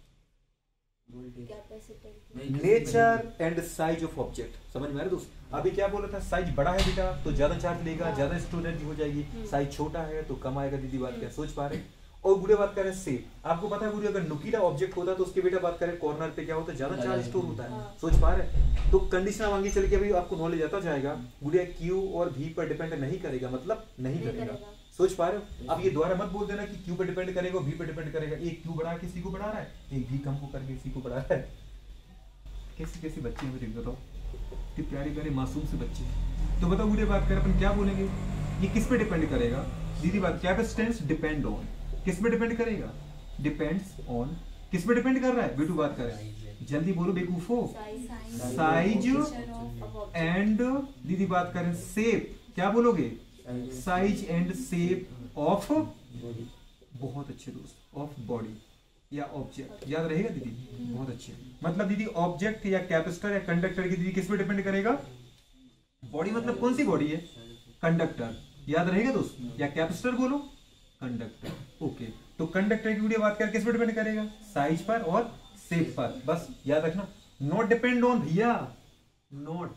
Speaker 1: Nature and size of object. समझ में आ रहा है दोस्त? अभी क्या बोला था? साइज बड़ा है बेटा तो ज्यादा चार्ज लेगा, ज्यादा स्टोर एनर्जी हो जाएगी। साइज छोटा है तो कम आएगा। दीदी बात क्या सोच पा रहे? और गुड़े बात करें से, आपको पता है गुड़े अगर नुकीला ऑब्जेक्ट होता है तो उसके बेटा बात करें कॉर्नर पे क्या होता है? ज्यादा चार्ज स्टोर होता है। सोच पा रहे? तो कंडीशन मांगी चल के अभी आपको नॉलेज आता जाएगा। गुड़िया Q और V पर डिपेंड नहीं करेगा, मतलब नहीं करेगा। सोच पा रहे हो? अब ये द्वारा मत बोल देना कि Q पे डिपेंड करेगा V पे डिपेंड करेगा। एक Q बढ़ा के C को बढ़ा रहा है, एक V कम को करके C को बढ़ा रहा है। कैसे कैसे बच्चे हैं मुझे बताओ, कितने प्यारे प्यारे मासूम से बच्चे। तो बताओ मुझे बात करें अपन क्या बोलेंगे? ये किस पे डिपेंड करेगा? दीदी बात कैपेसिटेंस डिपेंड ऑन, किस पे डिपेंड करेगा? डिपेंड्स ऑन, किस पे डिपेंड कर रहा है बेटू? बात करें जल्दी बोलो बेकूफो। साइज एंड दीदी बात करें शेप, क्या बोलोगे? साइज एंड शेप ऑफ, बहुत अच्छे दोस्त, ऑफ बॉडी या ऑब्जेक्ट। याद रहेगा दीदी? बहुत अच्छे। मतलब दीदी ऑब्जेक्ट या कैपेसिटर या कंडक्टर की दीदी किस पे डिपेंड करेगा? बॉडी मतलब कौन सी बॉडी है? कंडक्टर। याद रहेगा दोस्त? या कैपेसिटर बोलो, कंडक्टर। ओके, तो कंडक्टर की वीडियो बात कर किस पे डिपेंड करेगा? साइज पर और शेप पर। बस याद रखना, नॉट डिपेंड ऑन भैया, not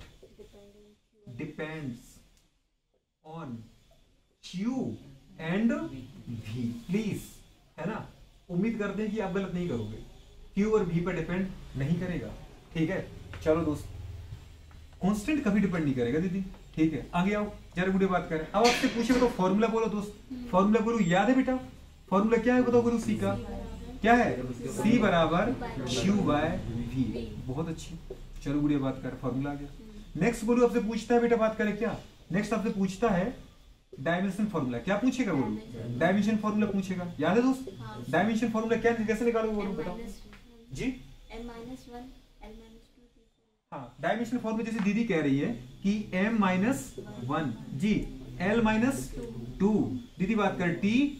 Speaker 1: depends on Q and V, please, है ना? उम्मीद करते हैं कि आप गलत नहीं करोगे। Q और V पर डिपेंड नहीं करेगा, ठीक है? चलो दोस्त, कांस्टेंट कभी डिपेंड नहीं करेगा दीदी, ठीक है? आगे आओ जरा गुड़े बात करें। अब आपसे पूछे तो फॉर्मूला बोलो दोस्त, फॉर्मूला बोलो। याद है बेटा फॉर्मूला क्या है? बताओ गुरु। C का क्या है? C बराबर Q by V। बहुत अच्छी। चलो गुड़िया बात कर, फॉर्मूला आ गया। नेक्स्ट बोलो आपसे पूछता है बेटा बात करें क्या? नेक्स्ट आपसे पूछता है डायमेंशन फॉर्मूला। क्या पूछेगा बोलो? डायमेंशन फॉर्मूला पूछेगा। याद है दोस्त? डायमेंशन फॉर्मूला क्या कैसे निकालोगे बोलो बताओ जी? हाँ, डायमेंशन फॉर्मूला जैसे दीदी कह रही है कि m-1 जी, l-2 दीदी बात कर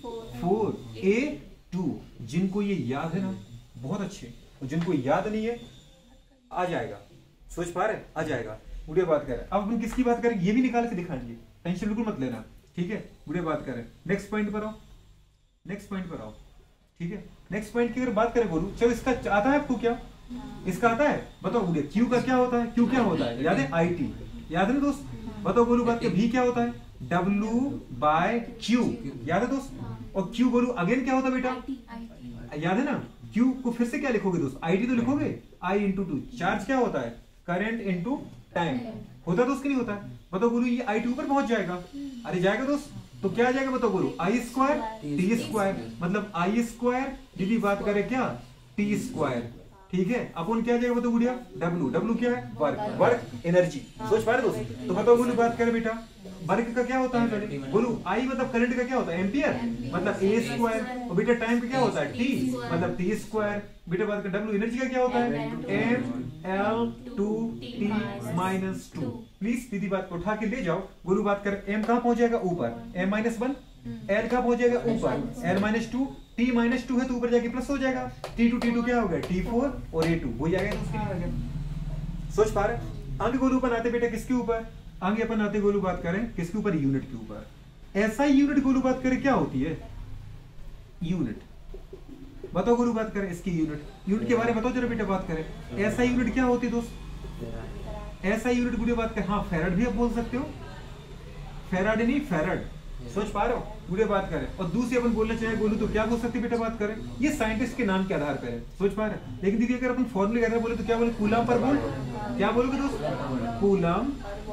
Speaker 1: T4A2। जिनको ये याद है ना बहुत अच्छे, और जिनको याद नहीं है आ जाएगा। सोच पा रहे? आ जाएगा। गुड़िया बात करें, अब अपन किसकी बात करें ये भी निकाल के दिखाएंगे, टेंशन बिल्कुल मत लेना, ठीक है? गुड़िया बात करें नेक्स्ट पॉइंट पर आओ, नेक्स्ट पॉइंट पर आओ, ठीक है? नेक्स्ट पॉइंट की अगर बात करें बोलूं, चलो इसका आता है आपको? क्या इसका आता है? बताओ गुड़िया। Q का क्या होता है? Q क्या होता है? याद है? IT। याद है दोस्त? बताओ बोलू बात के V क्या होता है? W by Q। याद है दोस्त? और Q बोलू अगेन क्या होता है बेटा? याद है ना? Q को फिर से क्या लिखोगे दोस्त? IT तो लिखोगे, I into 2। चार्ज क्या होता है? Current into time. होता दोस्त कि नहीं होता है? बताओ बोलू ये IT ऊपर पहुंच जाएगा? अरे जाएगा दोस्त। तो क्या आ जाएगा बताओ गुरु, आई स्क्वायर टी स्क्वायर, मतलब आई स्क्वायर दीदी बात करें क्या, टी स्क्वायर, ठीक है। अपन क्या आ जाएगा बताओ गुड़िया, डब्लू, डब्लू क्या है, वर्क, वर्क एनर्जी। सोच पा रहे दोस्त, तो बताओ गुरु बात करें बेटा, वर्क का क्या होता है पहले बोलो, आई मतलब करंट का क्या होता है, एम्पियर, मतलब ए स्क्वायर, और बेटा टाइम का क्या होता है, टी, मतलब टी स्क्वायर। बेटा बात करें डब्लू एनर्जी का क्या होता है, M L two T minus two. Please दीदी बात को उठा के ले जाओ। गुरु बात कर, एम कहाँ पहुंच जाएगा ऊपर, एम माइनस वन, एल कहाँ पहुंच जाएगा ऊपर, L minus two, T minus two है तो ऊपर जाके प्लस हो जाएगा, टी टू क्या हो गया, टी फोर और ए टू हो जाएगा, तो उसके लिए आ गया। सोच पा रहे, आगे गोलू अपन आते बेटा किसके ऊपर, आगे अपन आते गोलू बात करें किसके ऊपर, यूनिट के ऊपर। ऐसा यूनिट गोलू बात करें क्या होती है, यूनिट, बताओ गुरु बात करें इसकी यूनिट, यूनिट के बारे में बताओ जरा बेटा बात करें। ऐसा यूनिट क्या होती है दोस्त, ऐसा यूनिट गुरु बात करें, हाँ फेराड भी आप बोल सकते हो, फेराड नहीं फेराड, सोच पा रहे हो गुरु बात करें। और दूसरी अपन बोलना चाहे बोलू तो क्या बोल सकते बेटा बात करें, ये साइंटिस्ट के नाम के आधार पर है, सोच पा रहे हैं। लेकिन दीदी अगर अपन फॉर्मूले के आधार बोले तो क्या बोले, कूलम पर वोल्ट, क्या बोलोगे दोस्त, कूलम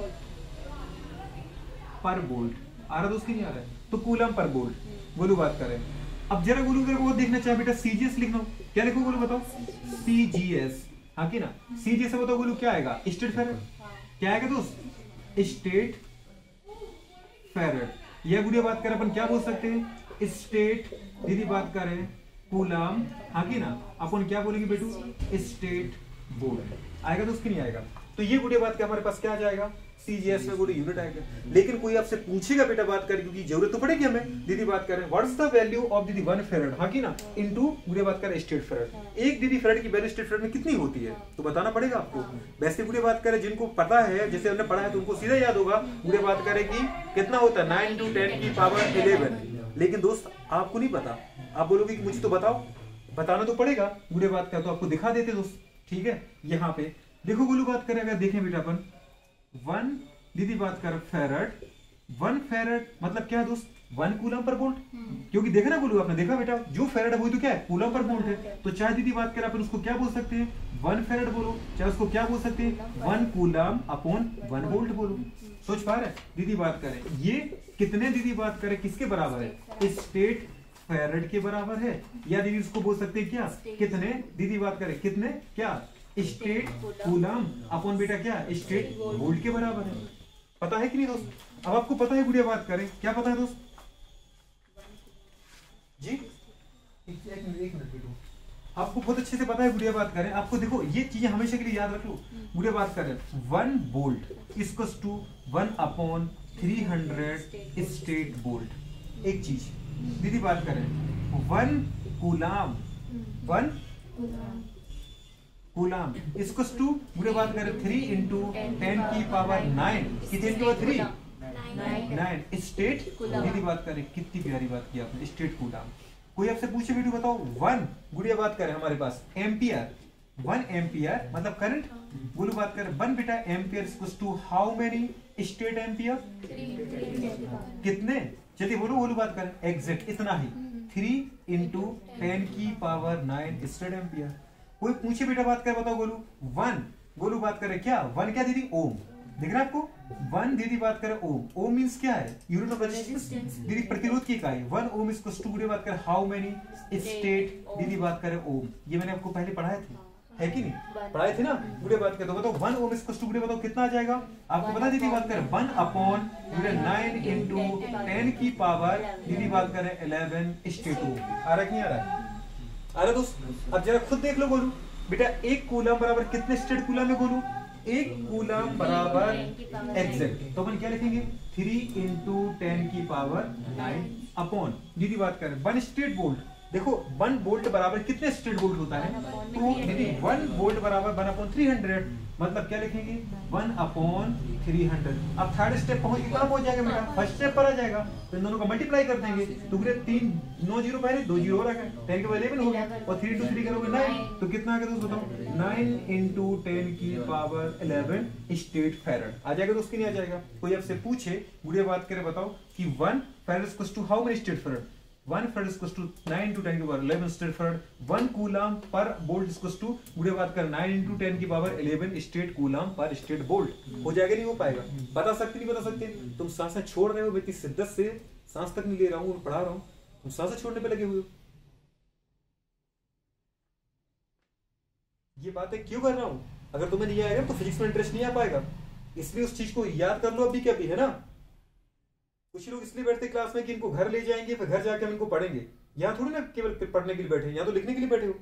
Speaker 1: पर वोल्ट, आ रहा दोस्त की नहीं आ रहा है, तो कूलम पर वोल्ट गोलू बात करें। अब जरा गोलू अगर वो देखना चाहे बेटा सीजीएस लिखना हो, क्या लिखो गोलू बताओ, सीजीएस, हाँ की ना, सीजीएस से बताओ गोलू क्या आएगा, स्टेट फेरड, क्या आएगा दोस्त, स्टेट फेरड। यह गुड़िया बात करें अपन क्या बोल सकते हैं, स्टेट, दीदी बात करें कूलम, हाँ की ना, अपन क्या बोलेंगे बेटू, स्टेट वोल्ट आएगा, तो उसकी नहीं आएगा। तो ये गुड़िया बात का हमारे पास क्या आ जाएगा, सीजीएस में गुड़ी यूनिट आएगा। लेकिन कोई आपसे पूछेगा बेटा बात करें, क्योंकि जरूरत तो पड़ेगी हमें, दीदी बात करें व्हाट्स द वैल्यू ऑफ दीदी 1 फेरड, हाँ की ना, इनटू गुड़िया बात करें स्टेट फेरड। एक दीदी फेरड की वैल्यू स्टेट फेरड में कितनी होती है तो बताना पड़ेगा आपको। वैसे गुड़िया बात करें जिनको पता है, जैसे हमने पढ़ा है तो उनको सीधा याद होगा, गुड़िया बात करें कि कितना होता है 9 × 10 की पावर 11। लेकिन दोस्त आपको नहीं पता, आप बोलोगे कि मुझे तो बताओ, बताना तो पड़ेगा। गुड़िया बात करें तो आपको दिखा देते दोस्त, ठीक है। यहाँ पे देखो गुरु बात करें, अगर देखें बेटा अपन 1 दीदी बात कर फेरड, 1 फेरड मतलब क्या है दोस्त, 1 कूलम पर वोल्ट, क्योंकि देखा ना बोलू, आपने देखा बेटा जो फेरड है वो तो क्या है, कूलम पर वोल्ट है। तो चाहे दीदी बात करें अपन उसको क्या बोल सकते हैं, 1 फेरड बोलो, चाहे उसको क्या बोल सकते हैं, 1 कूलम अपॉन 1 वोल्ट बोलो। सोच पा रहे दीदी बात करें, ये कितने दीदी बात करें किसके बराबर है, स्टेट फेरड के बराबर है, या दीदी उसको बोल सकते हैं क्या, कितने दीदी बात करें, कितने क्या, स्टेट कूलम अपॉन बेटा क्या, स्टेट वोल्ट के बराबर है। पता है कि नहीं दोस्त, अब आपको पता है गुड़िया बात करें, क्या पता है दोस्त जी, एक मिनट बेटो, आपको बहुत अच्छे से पता है गुड़िया बात करें। आपको देखो ये चीजें हमेशा के लिए याद रख लो। गुड़िया बात करें 1 volt equals to 1 upon 300 statvolt. एक चीज दीदी बात करें 1 कूलम, 1 कूलम इसको टू मुझे बात करें 3 × 10 की पावर 9, कितने की पावर 3, 9 स्टेट। दीदी बात करें कितनी प्यारी बात की आपने, स्टेट कूलम। कोई आपसे पूछे बेटू बताओ 1 गुड़िया बात करें हमारे पास एम्पियर, 1 एम्पियर मतलब करंट। बोलो बात करें 1 बेटा ampere equals to how many statampere, कितने, चलिए बोलो बोलो बात करें एग्जैक्ट इतना ही 3 × 10 की पावर 9 स्टेट एम्पियर। कोई पूछे बेटा बात कर बताओ गोलू 1, गोलू बात करे क्या 1 क्या दीदी ओम, दिख रहा है आपको 1 दीदी बात करे ओम, ओम मींस क्या है यूनिट ऑफ रेजिस्टेंस दीदी प्रतिरोध की इकाई। 1 ओम इक्वल्स टू गुड़िया बात करे हाउ मेनी स्टेट दीदी बात करे ओम। ये मैंने आपको पहले पढ़ाए थे, है कि नहीं पढ़ाए थे ना। गुड़िया बात करे तो बताओ 1 ओम इक्वल्स टू गुड़िया बताओ कितना आ जाएगा आपको पता दीदी बात करे 1 अपॉन 9 × 10 की पावर दीदी बात करे 11 स्टेट ओम। आ रहा कि नहीं आ रहा है, अरे दोस्त अब जरा खुद देख लो गोलू बेटा 1 कूलम बराबर कितने स्टेट कूलम है गोलू, 1 कूलम बराबर एग्जैक्ट तो अपन क्या लिखेंगे 3 × 10 की पावर 9 अपॉन दीदी बात करें 1 स्टेट वोल्ट। देखो 1 वोल्ट बराबर कितने स्टेट वोल्ट होता है, तो दीदी 1 वोल्ट बराबर 1/300 मतलब क्या लिखेंगे 1/300। अब थर्ड स्टेप कहाँ पहुंच जाएगा बेटा, फर्स्ट स्टेप पर आ जाएगा, तो इन दोनों का मल्टीप्लाई कर देंगे तो पूरे 3 9 0 पहले 2 0 हो रहा है 10 के बाद 11 हो गया और 3 × 3 करोगे 9 तो कितना आ गया दोस्तों बताओ 9 × 10 की पावर 11 स्टेट फेरड आ जाएगा। दोस्त नहीं आ जाएगा। कोई आपसे पूछे गुड़िया बात करे बताओ कि 1 farad equals to how many statfarad, 1 farad is equal to 9 into 10 की power 11 statfarad. 1 coulomb per volt is equal to गुड़े बात कर 9 into 10 की power 11 statcoulomb per statvolt. हो जाएगा नहीं हो पाएगा? बता सकते नहीं बता सकते? तुम सांसें छोड़ रहे हो, इतनी शिद्दत से सांस तक नहीं ले रहा हूँ, पढ़ा रहा हूँ, तुम सांसें छोड़ने पे लगे हुए हो। ये बातें क्यों कर रहा हूं? अगर तुम्हें नहीं आएगा तो फिजिक्स में इंटरेस्ट नहीं आ पाएगा, इसलिए उस चीज को याद कर लो अभी के अभी, है ना। कुछ लोग इसलिए बैठते क्लास में कि इनको घर ले जाएंगे, फिर घर जाके हम इनको पढ़ेंगे। यहां थोड़ी ना केवल पढ़ने के लिए बैठे, यहां तो लिखने के लिए बैठे हो।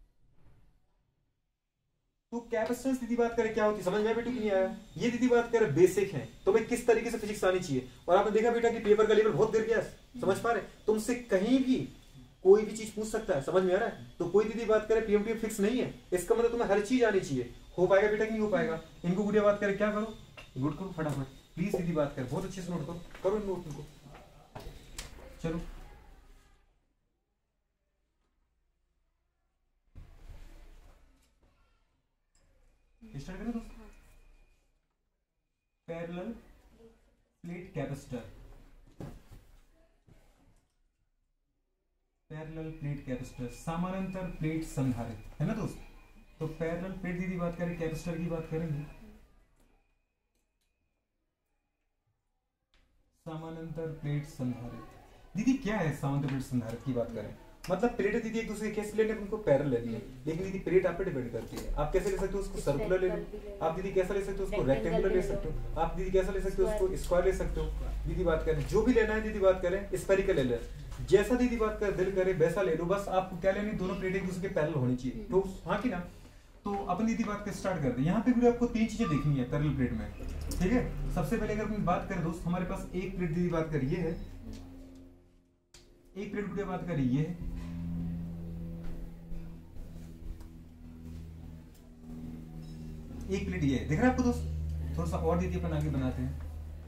Speaker 1: तो कैपेसिटेंस दीदी बात करे क्या होती है, समझ में बेटा कि नहीं आया? ये दीदी बात करे बेसिक है, तुम्हें किस तरीके से फिजिक्स आनी चाहिए। और आपने देखा बेटा कि पेपर का लेवल बहुत गिर गया, समझ पा रहे? तुमसे कहीं भी कोई भी चीज पूछ सकता है, समझ में आ रहा है? तो कोई दीदी बात करे पीएमटी फिक्स नहीं है, इसका मतलब तुम्हें हर चीज आनी चाहिए। हो पाएगा बेटा कि नहीं हो पाएगा? इनको गुड़िया बात करे क्या करो, नोट करो फटाफट प्लीज। दीदी बात करे बहुत अच्छे से नोट करो, करो नोट इनको। चलो स्टार्ट करें दोस्तों। Parallel plate capacitor, parallel plate capacitor, समानांतर प्लेट संधारित्र, है ना दोस्त। तो पैरेलल प्लेट दीदी बात करें, कैपेसिटर की बात करेंगे, समानांतर प्लेट संधारित्र। दीदी क्या है समानांतर प्लेट संधारित्र की बात करें? मतलब प्लेट दीदी एक दूसरे कैसे लेने, उनको पैरेलल लेनी है, लेकिन दीदी प्लेट आप पे डिपेंड करती है। आप कैसे ले सकते हो उसको, सर्कुलर ले लो आप दीदी, कैसा ले सकते हो उसको, रेक्टेंगुलर ले सकते हो आप दीदी, कैसा ले सकते हो उसको, स्क्वायर ले सकते हो दीदी बात करें। जो भी लेना है दीदी बात करें, स्फेरिकल ले ले, जैसा दीदी बात कर दिल करे वैसा ले लो, बस आपको क्या लेनी, दोनों प्लेट एक दूसरे के पैरेलल होनी चाहिए। तो हाँ की ना। तो अपन दीदी बात कर स्टार्ट करते हैं। यहाँ पे भी आपको 3 चीजें देखनी है पैरेलल प्लेट में, ठीक है। सबसे पहले अगर अपन बात करें दोस्त, हमारे पास एक प्लेट दीदी बात कर ये है, एक प्लेट दीदी बात कर ये है, एक प्लेट ये है, दिख रहा है आपको दोस्त? थोड़ा सा और दीदी अपन आगे बनाते हैं।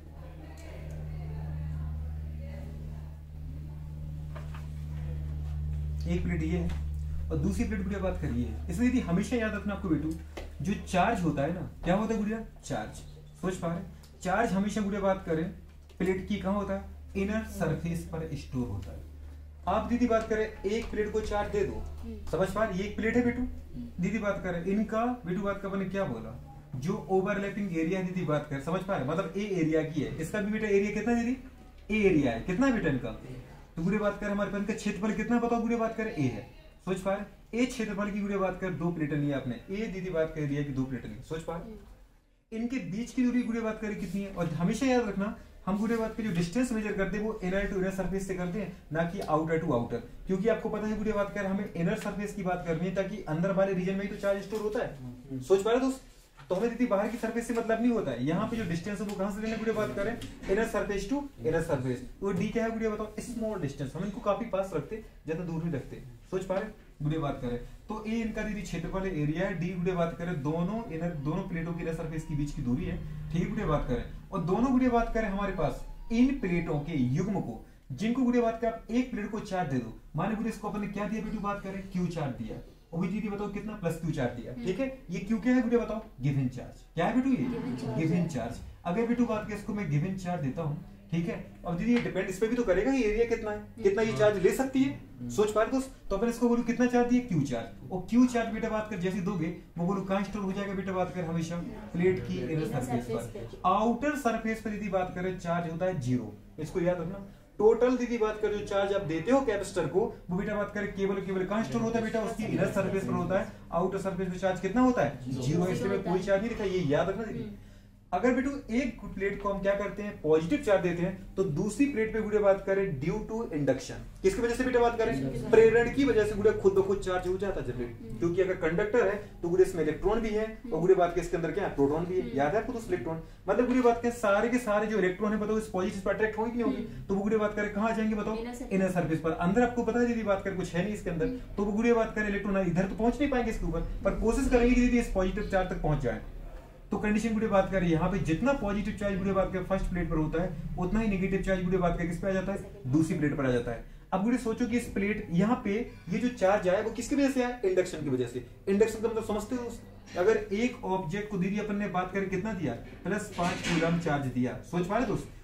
Speaker 1: एक प्लेट ये है और दूसरी प्लेट गुड़िया बात करिए। इसलिए दीदी हमेशा याद रखना आपको बेटू, जो चार्ज होता है ना, क्या होता है गुड़िया? चार्ज। सोच पा रहे? चार्ज हमेशा गुड़िया बात करें प्लेट की कहां होता है? इनर सरफेस पर स्टोर होता है। आप दीदी बात करें एक प्लेट को चार्ज दे दो, समझ पा रहे? ये एक प्लेट है बेटू, दीदी बात करें इनका बेटू बात का मैंने क्या बोला, जो ओवरलैपिंग एरिया दीदी बात कर, समझ पा रहे? मतलब ए एरिया की है, इसका भी बेटा एरिया कितना है दीदी? ए एरिया है, कितना बेटा इनका? तो गुड़िया बात करें हमारे पेन का क्षेत्रफल कितना बताओ गुड़िया बात करें? ए है। सोच पा रहे? ए क्षेत्रफल की गुड़िया बात कर 2 प्लेटें ली आपने, ए दीदी बात कर एरिया की 2 प्लेटें ली, सोच पा रहे? इनके बीच की दूरी गुड़िया बात करें कितनी है? और हमेशा याद रखना हम गुड़िया बात की जो डिस्टेंस मेजर करते हैं वो इनर टू इनर सरफेस से करते हैं, ना कि आउटर टू आउटर, क्योंकि आपको पता है गुड़िया बात कर हमें इनर सरफेस की बात करनी है, ताकि अंदर वाले रीजन में ही तो चार्ज स्टोर होता है। सोच पा रहे दोस्त? तो हमें दीदी बाहर की सरफेस से मतलब नहीं होता है, यहाँ पे जो डिस्टेंस है वो कहां से लेना गुड़िया बात करें? Inner surface to inner surface. तो डी क्या है गुड़िया बताओ? Small distance. हम इनको काफी पास रखते, ज्यादा दूर नहीं रखते। सोच पा रहे गुड़िया बात करें? तो ए इनका दीदी क्षेत्रफल है, एरिया है। डी गुड़िया बात करें दोनों प्लेटों की इनर सरफेस के बीच की दूरी है, ठीक है गुड़िया बात करें। और दोनों गुड़िया बात करें हमारे पास इन प्लेटों के युग्म को, जिनको गुड़िया बात करें आप एक प्लेट को चार्ज दे दो, माने गुड़िया इसको अपन ने क्या दिया बेटू बात करें? क्यू चार्ज दिया, और दीदी बताओ कितना? प्लस क्यू चार्ज दिया, ठीक है। ये क्यू क्या है गुड़िया बताओ? Given charge. क्या है बेटू? ये गिवन चार्ज। अगर बेटू बात करें इसको मैं गिवन चार्ज देता हूं, ठीक है। अब दीदी ये डिपेंड इस पे भी तो करेगा कि एरिया कितना है, कितना ये चार्ज ले सकती है। सोच पा रहे दोस्त? तो अपन इसको बोलूं कितना चार्ज दिया? Q charge. और क्यू चार्ज बेटा बात कर जैसे दोगे वो बोलूं कहां स्टोर हो जाएगा बेटा बात कर? हमेशा प्लेट की इनर सरफेस पर। आउटर सरफेस पर दीदी बात करें चार्ज होता है 0, इसको याद रखना। टोटल दीदी बात कर जो चार्ज आप देते हो कैपेसिटर को, वो बेटा बात करें केवल कहां स्टोर होता है बेटा? उसकी इनर सरफेस पर होता है। आउटर सरफेस पे चार्ज कितना होता है? 0। इसमें कोई चार्ज नहीं दिखा, ये याद रखना दीदी। अगर बेटू एक प्लेट को हम क्या करते हैं? पॉजिटिव चार्ज देते हैं, तो दूसरी प्लेट पे गुड़िया बात करें ड्यू टू इंडक्शन, किसकी वजह से बेटा बात करें? प्रेरण की वजह से गुड़िया खुद ब खुद चार्ज हो जाता है जनरेट, क्योंकि अगर कंडक्टर है तो गुड़िया इसमें इलेक्ट्रॉन भी है, और गुड़िया बात के इसके अंदर क्या है? प्रोटॉन भी है। याद है आपको? तो इलेक्ट्रॉन मतलब गुड़िया बात के सारे जो इलेक्ट्रॉन है बताओ इस पॉजिटिव पर अट्रैक्ट होंगे कि नहीं होंगे? तो वो गुड़िया बात करें कहां जाएंगे बताओ? इनर सरफेस पर। अंदर आपको पता है दीदी बात कर कुछ है नहीं इसके अंदर, तो वो गुड़िया बात करें इलेक्ट्रॉन इधर तो पहुंच नहीं पाएंगे इसके ऊपर, पर कोशिश करेंगे कि दीदी इस पॉजिटिव चार्ज तक पहुंच जाए। तो कंडीशन गुड़िया बात करें यहाँ पे जितना पॉजिटिव चार्ज गुड़िया बात करें फर्स्ट प्लेट पर होता है, उतना ही नेगेटिव चार्ज गुड़िया बात करें किस पे आ जाता है? दूसरी प्लेट पर आ जाता है। अब गुड़िया सोचो कि इस प्लेट यहाँ पे ये जो चार्ज आया वो किसकी वजह से आया? इंडक्शन की वजह से। इंडक्शन का मतलब समझते हो? अगर एक ऑब्जेक्ट को दीदी अपन ने बात करें कितना दिया? +5 कूलम चार्ज दिया। सोच पा रहे दोस्त?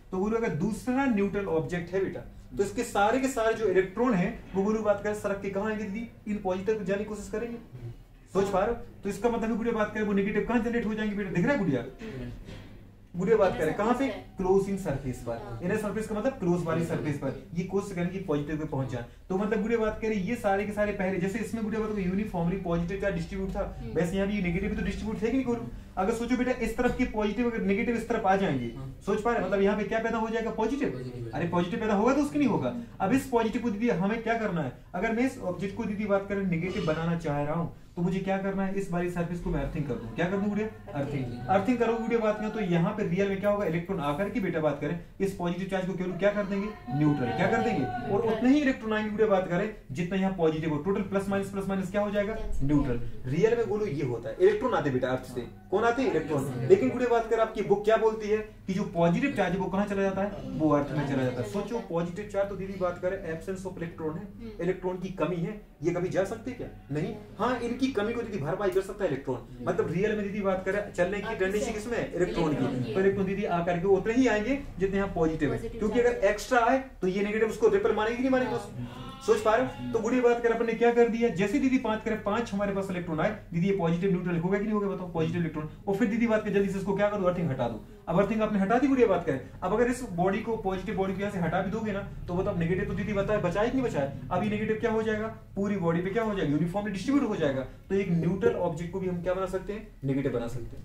Speaker 1: तो बोलो अगर दूसरा न्यूट्रल ऑब्जेक्ट है बेटा तो इसके सारे के सारे जो इलेक्ट्रॉन है वो बोलो बात करें सड़क के कहां आएंगे दीदी, इन पॉजिटिव पे जाने की कोशिश करेंगे। सोच पा रहे हो? तो इसका मतलब गुड़िया बात करें वो नेगेटिव कहां जनरेट हो जाएंगे बेटा, दिख रहा है गुड़िया? गुड़िया बात करें कहां पे, क्लोजिंग सरफेस पर। इनर सरफेस का मतलब क्लोज वाली सरफेस पर ये कोशिश करें कि पॉजिटिव पे पहुंच जाए। तो मतलब गुड़िया बात करें ये सारे के सारे पहले जैसे इसमें गुड़िया बात यूनिफॉर्मली पॉजिटिव का डिस्ट्रीब्यूट था, वैसे यहाँ भी नेगेटिव भी तो डिस्ट्रीब्यूट है कि नहीं करूँ। अगर सोचो बेटा इस तरफ की पॉजिटिव अगर नेगेटिव इस तरफ आ जाएंगे, सोच पा रहे मतलब यहाँ पे क्या पैदा हो जाएगा, पॉजिटिव। अरे पॉजिटिव पैदा होगा तो उसकी नहीं होगा। अब इस पॉजिटिव को दीदी हमें क्या करना है, अगर मैं इस ऑब्जेक्ट को दीदी बात करें नेगेटिव बनाना चाह रहा हूँ तो मुझे क्या करना है, इस वाली सरफेस को मैं अर्थिंग कर दूं। क्या कर दूं गुड़िया, अर्थिंग। अर्थिंग करोगे गुड़िया बात करें तो यहाँ पे रियल में क्या होगा, इलेक्ट्रॉन आकर के बेटा बात करें इस पॉजिटिव चार्ज को केवल क्या कर देंगे, न्यूट्रल। क्या कर देंगे, और उतने ही इलेक्ट्रॉन आएंगे गुड़िया बात करें जितना यहाँ पॉजिटिव हो। टोटल प्लस माइनस क्या हो जाएगा, न्यूट्रल। रियल में बोलो ये होता है, इलेक्ट्रॉन आते बेटा अर्थ से। कौन आते हैं, इलेक्ट्रॉन। लेकिन गुड़िया बात करें आपकी बुक क्या बोलती है कि जो पॉजिटिव चार्ज है वो कहाँ चला जाता है, वो अर्थ में चला जाता है। सोचो पॉजिटिव चार्ज तो दीदी बात करें एब्सेंस ऑफ इलेक्ट्रॉन है, इलेक्ट्रॉन की कमी है, ये कभी जा सकते क्या, नहीं। हाँ इनकी कमी को दीदी भरपाई कर सकता है इलेक्ट्रॉन। मतलब रियल में दीदी बात करें चलने की टेंडेंसी किसमें, इलेक्ट्रॉन की। तो इलेक्ट्रॉन दीदी आकर के उतने ही आएंगे जितने यहाँ पॉजिटिव है, क्योंकि अगर एक्स्ट्रा आए तो ये नेगेटिव उसको रिपेल मानेगी नहीं मानेगी। सोच पा रहे हो? तो गुड़ी बात कर अपन ने क्या कर दिया, जैसे दीदी बात करें 5 हमारे पास इलेक्ट्रॉन आए दीदी ये पॉजिटिव न्यूट्रल होगा कि नहीं होगा बताओ, पॉजिटिव इलेक्ट्रॉन। और फिर दीदी बात कर जल्दी से इसको क्या करो, अर्थिंग हटा दो। अब अर्थिंग आपने हटा दी गुड़िया बात करें। अब अगर इस बॉडी को पॉजिटिव बॉडी को यहाँ से हटा भी दोगे ना तो बताओ नेगेटिव तो दीदी बताए बचाए कि नहीं बचाए। अब ये नेगेटिव क्या हो जाएगा, पूरी बॉडी पे क्या हो जाएगा, यूनिफॉर्मली डिस्ट्रीब्यूट हो जाएगा। तो एक न्यूट्रल ऑब्जेक्ट को भी हम क्या बना सकते हैं, नेगेटिव बना सकते हैं।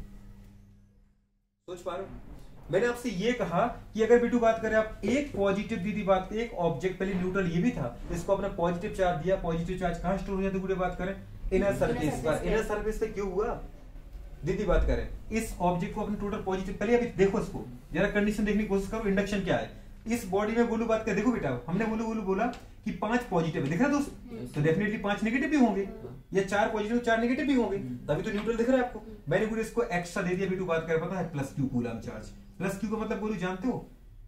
Speaker 1: सोच पा रहे हो? मैंने आपसे ये कहा कि अगर बेटू बात करें आप एक पॉजिटिव दीदी बात करें एक ऑब्जेक्ट पहले न्यूट्रल ये भी था, इसको अपना पॉजिटिव चार्ज दिया, पॉजिटिव चार्ज कहां स्टोर हो जाता है गुड़िया बात करें, इनर सरफेस पर। इनर सरफेस पे क्यों हुआ दीदी बात करें, इस ऑब्जेक्ट को अपने टोटल पॉजिटिव, पहले अभी देखो इसको जरा कंडीशन देखने की कोशिश करो, इंडक्शन क्या है इस बॉडी में। बोलू बात कर देखो बेटा, हमने बोलू बोला कि 5 पॉजिटिव है, दिख रहा है दोस्त, तो डेफिनेटली 5 नेगेटिव भी होंगे, या 4 पॉजिटिव 4 नेगेटिव भी होंगे, तभी तो न्यूट्रल दिख रहा है आपको। मैंने बोले इसको एक्स्ट्रा दे दिया बेटू बात कर, पता है plus Q coulomb charge. Plus Q का मतलब बोलू जानते हो,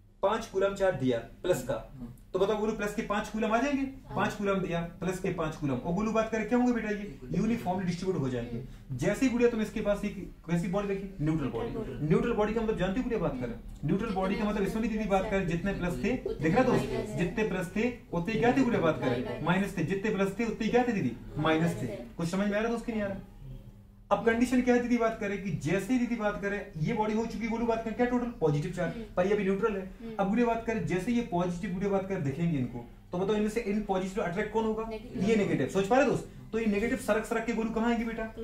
Speaker 1: 5 कूलम चार्ज दिया प्लस का, तो बताओ बोलू प्लस के 5 कूलम आ जाएंगे, 5 कूलम दिया प्लस के 5 कूलम, और बोलू बात करें क्या होंगे बेटा, ये यूनिफॉर्मली डिस्ट्रीब्यूट हो जाएंगे। जैसे ही गुड़िया तुम इसके पास एक कैसी बॉडी देखी, न्यूट्रल बॉडी। न्यूट्रल बॉडी का मतलब जानते हो गुड़िया बात करें, न्यूट्रल बॉडी का मतलब इसमें भी दीदी बात करें जितने प्लस थे, दिख रहा दोस्त, जितने प्लस थे उतने क्या थे गुड़िया बात करें, माइनस थे, जितने प्लस थे उतने क्या थे दीदी, माइनस थे। कुछ समझ में आ रहा दोस्त की नहीं आ रहा। अब कंडीशन क्या है दीदी बात करें कि जैसे ही दीदी बात करें ये बॉडी हो चुकी, बोलो बात करें क्या टोटल पॉजिटिव चार्ज, पर ये भी न्यूट्रल है। अब गुड़िया बात करें जैसे ये पॉजिटिव गुड़िया बात करें देखेंगे इनको, तो बताओ इनमें से इन पॉजिटिव अट्रैक्ट कौन होगा, ये नेगेटिव। सोच पा रहे दोस्त, तो ये नेगेटिव सरक के बोलू कहां आएंगे बेटा,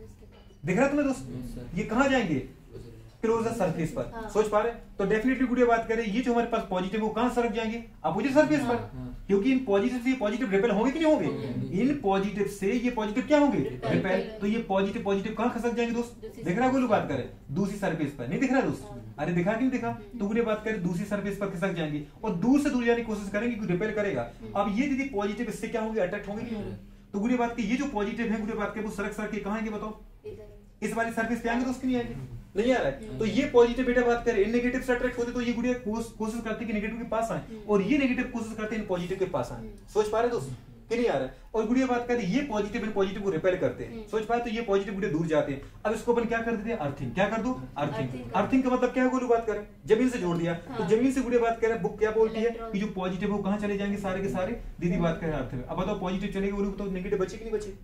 Speaker 1: दिख रहा है तुम्हें दोस्त, ये कहां जाएंगे, क्लोजर सरफेस पर। सोच पा रहे, तो डेफिनेटली गुड़िया बात करें ये जो हमारे पास पॉजिटिव वो कहां सरक जाएंगे, अपोजिट सरफेस पर, क्योंकि इन पॉजिटिव से ये पॉजिटिव रिपेल होंगे कि नहीं होंगे, इन पॉजिटिव से ये पॉजिटिव क्या होंगे, रिपेल। तो ये पॉजिटिव पॉजिटिव कहां खसक जाएंगे दोस्त, दिख रहा है बोलो बात करें, दूसरी सरफेस पर, नहीं दिख रहा दोस्त, अरे दिखा कि नहीं दिखा, तो गुड़िया बात करें दूसरी सरफेस पर खसक जाएंगे और दूर से दूर जाने की कोशिश करेंगे कि रिपेल करेगा। अब ये दीदी पॉजिटिव इससे क्या होंगे, अट्रैक्ट होंगे कि नहीं होंगे। तो गुड़िया बात की ये जो पॉजिटिव है गुड़िया बात के वो सरक के कहां आएंगे बताओ, इस वाली सरफेस पे आएंगे दोस्त, नहीं आएंगे, नहीं आ रहा है। तो ये पॉजिटिव बेटा बात करें इन नेगेटिव से अट्रैक्ट होते, तो ये गुड़िया कोशिश करते कि नेगेटिव के पास आए, और ये नेगेटिव कोशिश करते हैं इन पॉजिटिव के पास आए। सोच पा रहे दोस्त कि नहीं आ रहा है। और गुड़िया बात करते ये पॉजिटिव इन पॉजिटिव को रिपेल करते हैं, सोच पाए, तो ये पॉजिटिव गुड़िया दूर जाते हैं। अब इसको अपन क्या कर देते हैं, अर्थिंग। क्या कर दो, अर्थिंग। अर्थिंग का मतलब क्या है, बात करें जमीन से जोड़ दिया, तो जमीन से गुड़िया बात करें बुक क्या बोलती है कि जो पॉजिटिव वो कहां चले जाएंगे, सारे के सारे दीदी बात करें अर्थ में। अब बताओ पॉजिटिव चलेगा बोलो तो नेगेटिव बचे कि नहीं बचे,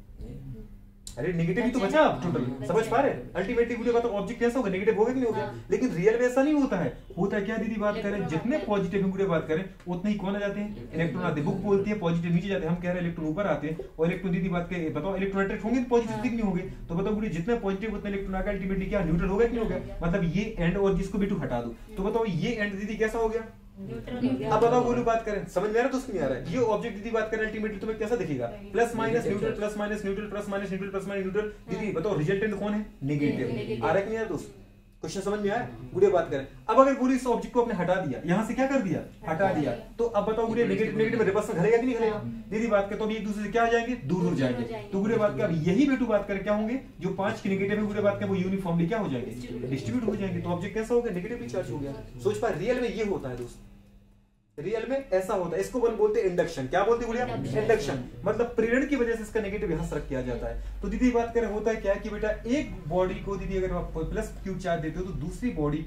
Speaker 1: अरे नेगेटिव ही तो बचा आप टोटल, समझ पा रहे। अल्टीमेटली गुड़िया बात ऑब्जेक्ट कैसा होगा, नेगेटिव होगा कि नहीं होगा। लेकिन रियल में ऐसा नहीं होता है, होता है क्या दीदी बात करें जितने पॉजिटिव में गुड़िया बात करें उतने ही कौन आ जाते हैं, इलेक्ट्रॉन आते हैं। बुक बोलती है पॉजिटिव नीचे जाते हैं, हम कह रहे हैं इलेक्ट्रॉन ऊपर आते हैं। और इलेक्ट्रॉन दीदी बात करें बताओ इलेक्ट्रॉन अट्रैक्ट होंगे पॉजिटिव नहीं होंगे, तो बताओ गुड़िया जितने पॉजिटिव उतने इलेक्ट्रॉन आगे अल्टीमेटली क्या न्यूट्रल होगा कि नहीं होगा। मतलब ये एंड और जिसको भी हटा दो, तो बताओ ये एंड दीदी कैसा हो गया। अब बताओ बोलो बात करें, समझ में आ रहा तो नहीं आ रहा है। ये ऑब्जेक्ट दीदी बात करें अल्टीमेटली तुम्हें कैसा दिखेगा, plus minus neutral, plus minus neutral, plus minus neutral, plus minus neutral. दीदी बताओ रिजल्टेंट कौन है, नेगेटिव। आ रहा है कि नहीं यार दोस्त, क्वेश्चन समझ में आया। गुड़िया बात करें अब अगर पूरी इस ऑब्जेक्ट को आपने हटा दिया, यहां से क्या कर दिया, हटा दिया, तो अब बताओ गुड़िया नेगेटिव नेगेटिव रिवर्स में घरेगा कि नहीं घरेगा। दीदी बात करें तो अभी एक दूसरे से क्या आ जाएंगे, दूर दूर जाएंगे। तो गुड़िया बात करें यही बेटू बात करें क्या होंगे, जो 5 के नेगेटिव है गुड़िया बात करें वो यूनिफॉर्मली क्या हो जाएंगे, डिस्ट्रीब्यूट हो जाएंगे। तो ऑब्जेक्ट कैसा होगा, नेगेटिवली चार्ज हो गया। सोच पा रियल में ये होता है दोस्त, रियल में ऐसा होता है। इसको बोलते हैं इंडक्शन। क्या बोलते हैं गुड़िया, इंडक्शन। मतलब प्रेरण की वजह से इसका नेगेटिव यहां सरक किया जाता है। तो दीदी बात करें होता है क्या कि बेटा एक बॉडी को दीदी अगर आप प्लस क्यू चार्ज देते हो तो दूसरी बॉडी की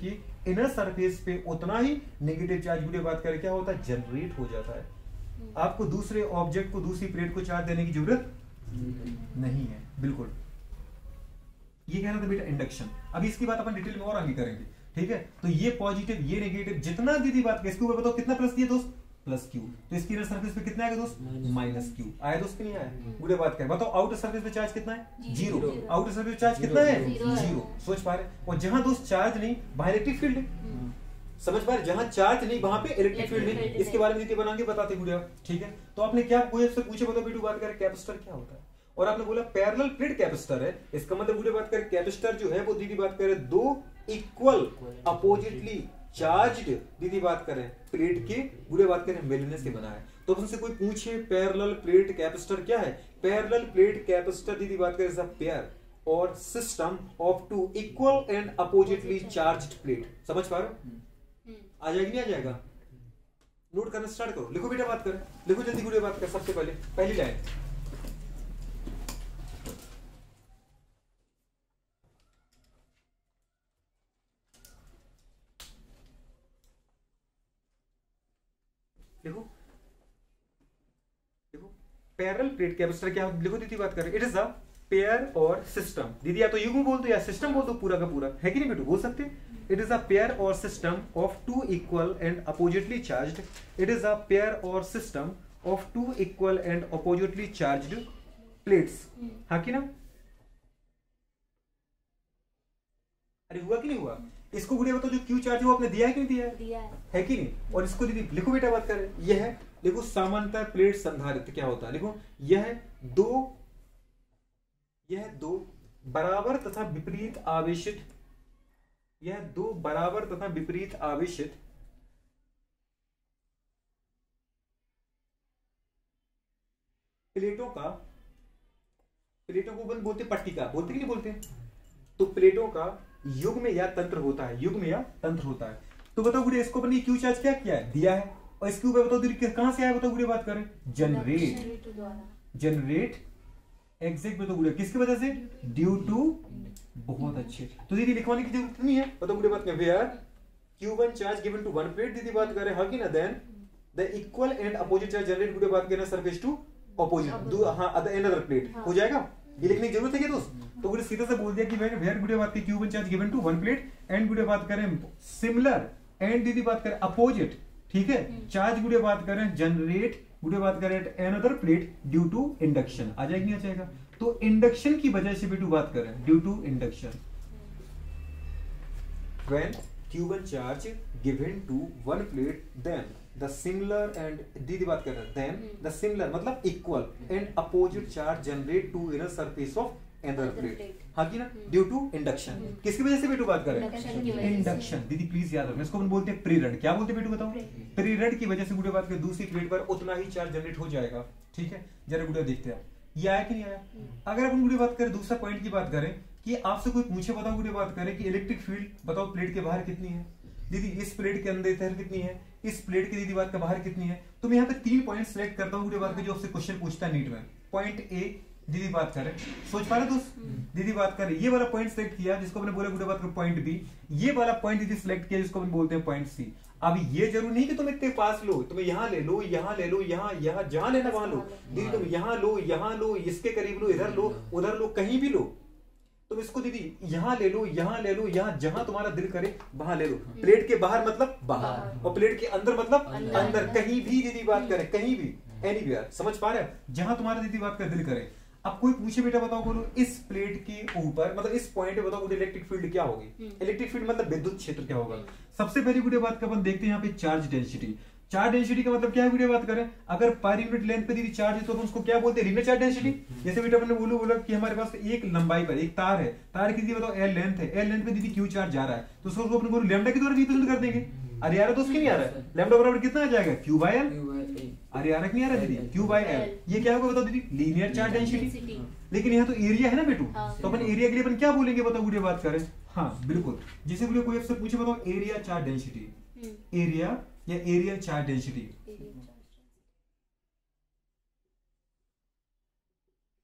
Speaker 1: इनर सरफेस पे उतना ही नेगेटिव चार्ज वीडियो बात करें क्या होता है, जनरेट हो जाता है। आपको दूसरे ऑब्जेक्ट को, दूसरी प्लेट को चार्ज देने की जरूरत नहीं है, बिल्कुल। ये कह रहा था बेटा इंडक्शन। अभी इसकी बात अपन डिटेल में और आगे करेंगे, ठीक है। तो ये पॉजिटिव, ये नेगेटिव, जितना दीदी बात करें इसके ऊपर बताओ कितना प्लस दिया दोस्त, प्लस क्यू। तो इसकी इनर सरफेस पे कितना आएगा दोस्त, माइनस क्यू आया दोस्त, नहीं आया। गुड़े बात करें, बताओ आउटर सरफेस पे चार्ज कितना है, जीरो। आउटर सरफेस पे चार्ज कितना है, जीरो। सोच पा रहे, और जहां दोस्त चार्ज नहीं वहां इलेक्ट्रिक फील्ड है। समझ पा रहे, जहां चार्ज नहीं वहां पे इलेक्ट्रिक फील्ड नहीं। इसके बारे में नीति बनाएंगे, बताते गुड़िया, ठीक है। तो आपने क्या कोई से पूछे, बताओ बेटू बात करें कैपेसिटर क्या होता है, और आपने बोला पैरेलल प्लेट कैपेसिटर है। इसका मतलब गुड़िया बात करें कैपेसिटर जो है वो दीदी बात करें दो इक्वल अपोजिटली चार्ज्ड दीदी बात करें प्लेट के गुड़े बात करें मिलने से बना है। तो उनसे कोई पूछे पैरेलल प्लेट कैपेसिटर क्या है, पैरेलल प्लेट कैपेसिटर दीदी बात करें पेयर और system of two equal and oppositely charged plate. समझ पा रहे हो, आ जाएगी नहीं आ जाएगा, नोट करना स्टार्ट करो, लिखो बेटा बात करें, लिखो जल्दी गुड़े बात करें। सबसे पहले पहली लाइन, देखो देखो पैरेलल प्लेट कैपेसिटर क्या है, लिखो दीदी बात कर रहे, इट इज अ पेयर और सिस्टम। दीदी या तो युग्म बोल दो या सिस्टम बोल दो, पूरा का पूरा है कि नहीं बेटू, बोल सकते। इट इज अ पेयर और system of two equal and oppositely charged. It is a pair और system of two equal and oppositely charged plates. हाँ कि ना, अरे हुआ कि नहीं हुआ। इसको गुड़िया बताओ जो क्यू चार्ज है वो आपने दिया है कि नहीं दिया है,
Speaker 2: दिया
Speaker 1: है कि नहीं। और इसको दीदी लिखो बेटा बात करें, यह है देखो सामान्यतः प्लेट संधारित्र क्या होता है, लिखो यह दो बराबर तथा विपरीत आवेशित, यह दो बराबर तथा विपरीत आवेशित प्लेटों को बोलते पट्टिका, बोलते कि नहीं बोलते। तो प्लेटों का युग्म या तंत्र होता है, युग्म या तंत्र होता है। तो बताओ गुड़िया इसको अपनी क्यू चार्ज क्या किया है, दिया है। और इसके ऊपर बताओ दीदी कहां से आया, बताओ गुड़िया बात करें, जनरेट एग्जैक्ट बताओ गुड़िया किसकी वजह से, ड्यू टू, बहुत अच्छे। तो दीदी लिखवाने की जरूरत नहीं है, बताओ गुड़िया बात करें, where Q1 charge given to one plate दीदी बात करें, हाँ कि ना, then the equal and opposite charge generate गुड़िया बात करें सरफेस टू अपोजिट, हाँ अदर प्लेट हो जाएगा। ये लिखने की जरूरत है क्या दोस्त, तो गुड़िया सीधा से बोल दिया कि वेयर गुड़िया बात करें Q1 charge given to one plate and गुड़िया बात करें सिमिलर एंड दीदी बात करें अपोजिट, ठीक है, चार्ज गुड़िया बात करें जनरेट गुड़िया बात करें another plate due to induction. आ जाएगी नहीं आ जाएगा। तो इंडक्शन की वजह से बेटू बात करें, due to induction, when Q1 charge given to one plate then the similar and दीदी बात कर रहे हैं, देन द सिमिलर मतलब equal and opposite charge generate to inner surface of another plate. हाँ की ना, ड्यू टू इंडक्शन। किसकी वजह से बेटू बात करें, इंडक्शन। दीदी प्लीज याद रखना, इसको हम बोलते हैं प्रेरण। क्या बोलते हैं बेटू बताओ, प्रेरण की वजह से गुड़िया बात करें दूसरी प्लेट पर उतना ही चार्ज जनरेट हो जाएगा, ठीक है। जरा गुड़िया देखते हैं ये आया कि नहीं आया। अगर अपन गुड़िया बात करें दूसरा पॉइंट की बात करें कि आपसे कोई पूछे, बताओ गुड़िया बात करें कि इलेक्ट्रिक फील्ड बताओ प्लेट के बाहर कितनी है, दीदी इस प्लेट के अंदर कितनी है, इस प्लेट की दीदी बात का बाहर कितनी है। तो मैं यहाँ पे 3 पॉइंट सिलेक्ट करता हूँ गुड़िया बात का जो आपसे क्वेश्चन पूछता है नीट में। पॉइंट ए दीदी बात करें, सोच पा रहे दोस्त, दीदी बात करें ये वाला पॉइंट सिलेक्ट किया जिसको हमने बोला गुड़िया बात करें पॉइंट बी, ये वाला पॉइंट दीदी सिलेक्ट किया जिसको हम बोलते हैं पॉइंट सी। अब ये जरूरी नहीं कि तुम इतने पास लो, तुम्हें यहाँ ले लो, यहाँ ले लो, यहाँ जहां लेना वहां लो। दीदी तुम यहाँ लो, इसके करीब लो, इधर लो, उधर लो, कहीं भी लो। तुम इसको दीदी यहाँ ले लो, यहाँ जहां तुम्हारा दिल करे वहां ले लो। प्लेट के बाहर मतलब बाहर, और प्लेट के अंदर मतलब अंदर, कहीं भी दीदी बात करें, कहीं भी, एनीवेयर। समझ पा रहे हैं, जहां तुम्हारा दीदी बात का दिल करे। अब कोई पूछे बेटा बताओ बोलो इस प्लेट के ऊपर मतलब इस पॉइंट पे बताओ इलेक्ट्रिक फील्ड क्या होगी। इलेक्ट्रिक फील्ड मतलब विद्युत क्षेत्र क्या होगा। सबसे पहली गुड़िया बात का अपन देखते हैं यहाँ पे चार्ज डेंसिटी। चार्ज डेंसिटी का मतलब क्या है गुड़िया बात करें, अगर पर यूनिट लेंथ पे दीदी चार्ज है तो उसको क्या बोलते हैं, लीनियर चार्ज डेंसिटी। जैसे बेटा अपने बोला कि हमारे पास एक लंबाई पर एक तार है, तार की दीदी बताओ एल लेंथ है, एल लेंथ पे दीदी क्यू चार्ज जा रहा है, तो उसको अपने बोलो लैम्डा के द्वारा रिप्रेजेंट कर देंगे। अरे यार तो उसकी नहीं आ रहा है, लैम्डा बराबर कितना आ जाएगा, क्यू बाय एल। अरे यार नहीं आ रहा दीदी, क्यू बाय एल। ये क्या होगा बताओ दीदी, लीनियर चार्ज डेंसिटी। लेकिन यहाँ तो एरिया है ना बेटू, तो अपन एरिया के लिए अपन क्या बोलेंगे बताओ गुड़िया बात करें। हाँ बिल्कुल, जैसे गुड़िया कोई आपसे पूछे बताओ एरिया चार्ज डेंसिटी, एरिया या area charge density.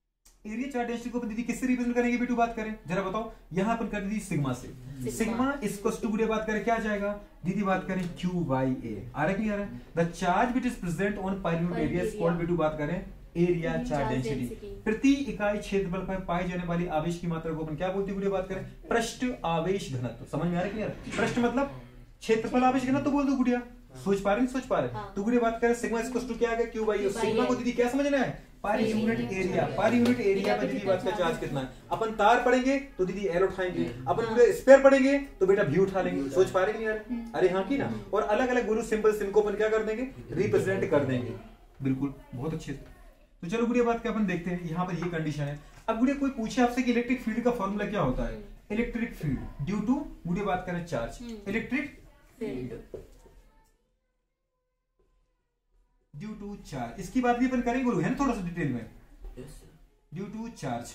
Speaker 1: Area charge density को अपन दीदी किससे रिप्रेजेंट करेंगे बेटू बात करें जरा बताओ। यहाँ अपन कर दीदी सिग्मा से। सिग्मा इक्वल्स टू गुड़े बात करें क्या आ जाएगा दीदी बात करें क्यू बाई ए। आ रहा है कि नहीं आ रहा है? The charge which is present on per unit area is called बेटू बात करें एरिया चार्ज डेंसिटी। प्रति इकाई क्षेत्रफल पर पाई जाने वाली आवेश की मात्रा को अपन क्या बोलते हैं गुड़े बात करें पृष्ठ आवेश घनत्व। समझ में आ रहा है कि नहीं? पृष्ठ मतलब क्षेत्रफल आवेश घनत्व बोल दो गुड़िया। सोच पा रहे नहीं सोच पा रहे? तो गुड़े बात करें सिग्मा इक्वल्स टू क्या आ गया क्यू बाई ए। सिग्मा को दीदी क्या समझना है per unit area. Per unit area पे दीदी बात का चार्ज कितना है। अपन तार पढ़ेंगे तो दीदी एरो उठाएंगे, अपन पूरे स्क्वायर पढ़ेंगे तो बेटा व्यू उठा लेंगे। सोच पा रहे नहीं यार? अरे हाँ की ना। और अलग अलग गुरु सिंबल्स इनको अपन क्या कर देंगे रिप्रेजेंट कर देंगे। बिल्कुल बहुत अच्छे से। तो चलो गुड़िया बात क्या अपन देखते हैं यहाँ पर ये कंडीशन है। अब गुड़िया कोई पूछे आपसे कि इलेक्ट्रिक फील्ड का फॉर्मूला क्या होता है। इलेक्ट्रिक फील्ड ड्यू टू गुड़िया बात करें charge. Electric field due to charge, इसकी बात भी अपन करेंगे गुरु है ना थोड़ा सा डिटेल में। ड्यू टू चार्ज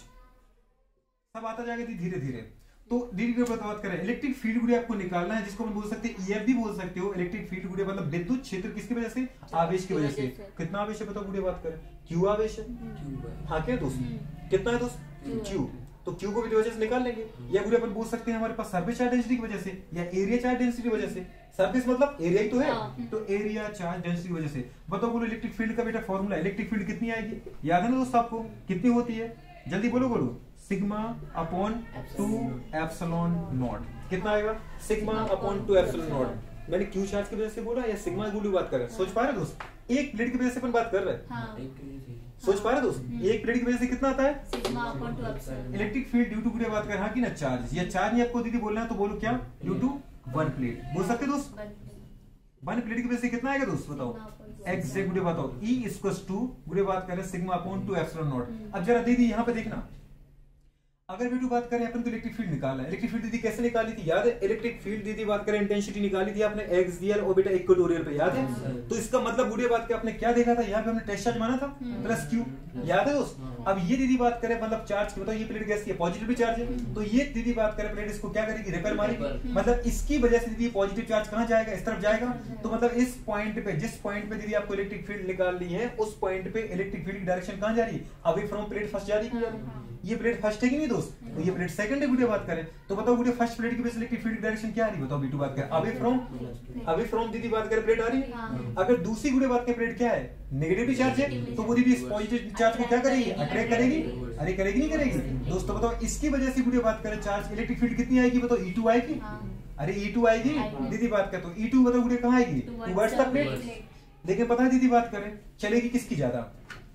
Speaker 1: सब आता जाएगा धीरे धीरे। तो दीदी की बात करें इलेक्ट्रिक फील्ड गुड़िया आपको निकालना है जिसको हम बोल सकते हैं ईएफ भी बोल सकते हो। इलेक्ट्रिक फील्ड गुड़िया मतलब विद्युत क्षेत्र किसकी वजह से आवेश की वजह से। कितना आवेश है बताओ गुड़िया बात करें क्यू आवेश है। हाँ क्या दोस्त कितना है दोस्त क्यू। तो क्यू को भी वजह से निकाल लेंगे। या गुड़िया अपन बोल सकते हैं हमारे पास सरफेस चार्ज डेंसिटी की वजह से या एरिया चार्ज डेंसिटी की वजह से। सरफेस मतलब एरिया ही तो है तो एरिया चार्ज डेंसिटी की वजह से। बताओ बोलो इलेक्ट्रिक फील्ड का बेटा फॉर्मूला इलेक्ट्रिक फील्ड कितनी आएगी याद है ना दोस्त आपको कितनी होती है जल्दी बोलो बोलो। Sigma upon 2 epsilon naught. कितना आएगा सिग्मा अपॉन 2 एप्सिलॉन नॉट। मैंने क्यू चार्ज की वजह से बोला या सिग्मा गुलू बात कर रहे हैं। सोच पा रहे दोस्त एक प्लेट की वजह से अपन बात कर रहे हैं। सोच पा रहे दोस्त एक प्लेट की वजह से कितना आता है
Speaker 2: sigma upon 2 epsilon.
Speaker 1: Electric field due to गुड़िया बात कर हाँ की ना चार्ज। या चार्ज नहीं आपको दीदी बोलना है तो बोलो क्या ड्यू टू वन प्लेट बोल सकते दोस्त। वन प्लेट की वजह से कितना आएगा दोस्त बताओ एग्जैक्ट गुड़िया बताओ ई इक्वल्स टू गुड़िया बात करें सिग्मा अपॉन 2 एप्सिलॉन नॉट। अब जरा दीदी यहाँ पे देखना अगर बेटू बात करें अपन तो इलेक्ट्रिक फील्ड निकाला है। इलेक्ट्रिक फील्ड दीदी कैसे निकाली थी याद है? इलेक्ट्रिक फील्ड दीदी बात करें इंटेंसिटी निकाली थी आपने एक्सियल और बेटा इक्वेटोरियल पे याद है। तो इसका मतलब गुड़िया बात के आपने क्या देखा था यहाँ पे हमने टेस्ट चार्ज माना था प्लस क्यू याद है दोस्त। अब ये दीदी बात करें मतलब चार्ज की बताओ ये प्लेट कैसी है पॉजिटिव चार्ज है तो ये दीदी बात करें प्लेट इसको क्या करेगी रिपेल मारेगी। मतलब इसकी वजह से दीदी पॉजिटिव चार्ज कहाँ जाएगा इस तरफ जाएगा। तो मतलब इस पॉइंट पे जिस पॉइंट पे दीदी आपको इलेक्ट्रिक फील्ड निकालनी है उस पॉइंट पे इलेक्ट्रिक फील्ड की डायरेक्शन कहाँ जा रही है अवे फ्रॉम प्लेट फर्स्ट जा रही है। ये प्लेट फर्स्ट है कि नहीं दोस्त तो ये प्लेट सेकंड है गुड़िया बात करें तो बताओ गुड़िया फर्स्ट प्लेट की वजह से इलेक्ट्रिक फील्ड डायरेक्शन क्या आ रही है बताओ बीटू बात करें अवे फ्रॉम दीदी बात करें प्लेट आ रही है। अगर दूसरी गुड़िया बात करें प्लेट क्या है नेगेटिव चार्ज है तो वो दीदी इस पॉजिटिव चार्ज को क्या करेगी अट्रैक्ट करेगी। अरे करेगी नहीं करेगी दोस्तों बताओ इसकी वजह से गुड़िया बात करें चार्ज इलेक्ट्रिक फील्ड कितनी आएगी बताओ E2 आएगी। अरे E2 आएगी दीदी बात करें तो E2 बताओ गुड़िया कहाँ आएगी टुवर्ड्स द प्लेट। लेकिन पता है दीदी बात करें चलेगी किसकी ज्यादा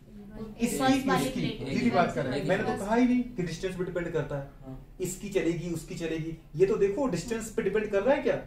Speaker 1: इसकी दीदी बात कर रहे हैं। मैंने तो कहा ही नहीं कि डिस्टेंस पे डिपेंड करता है इसकी चलेगी उसकी चलेगी। ये तो देखो डिस्टेंस पे डिपेंड कर रहा है क्या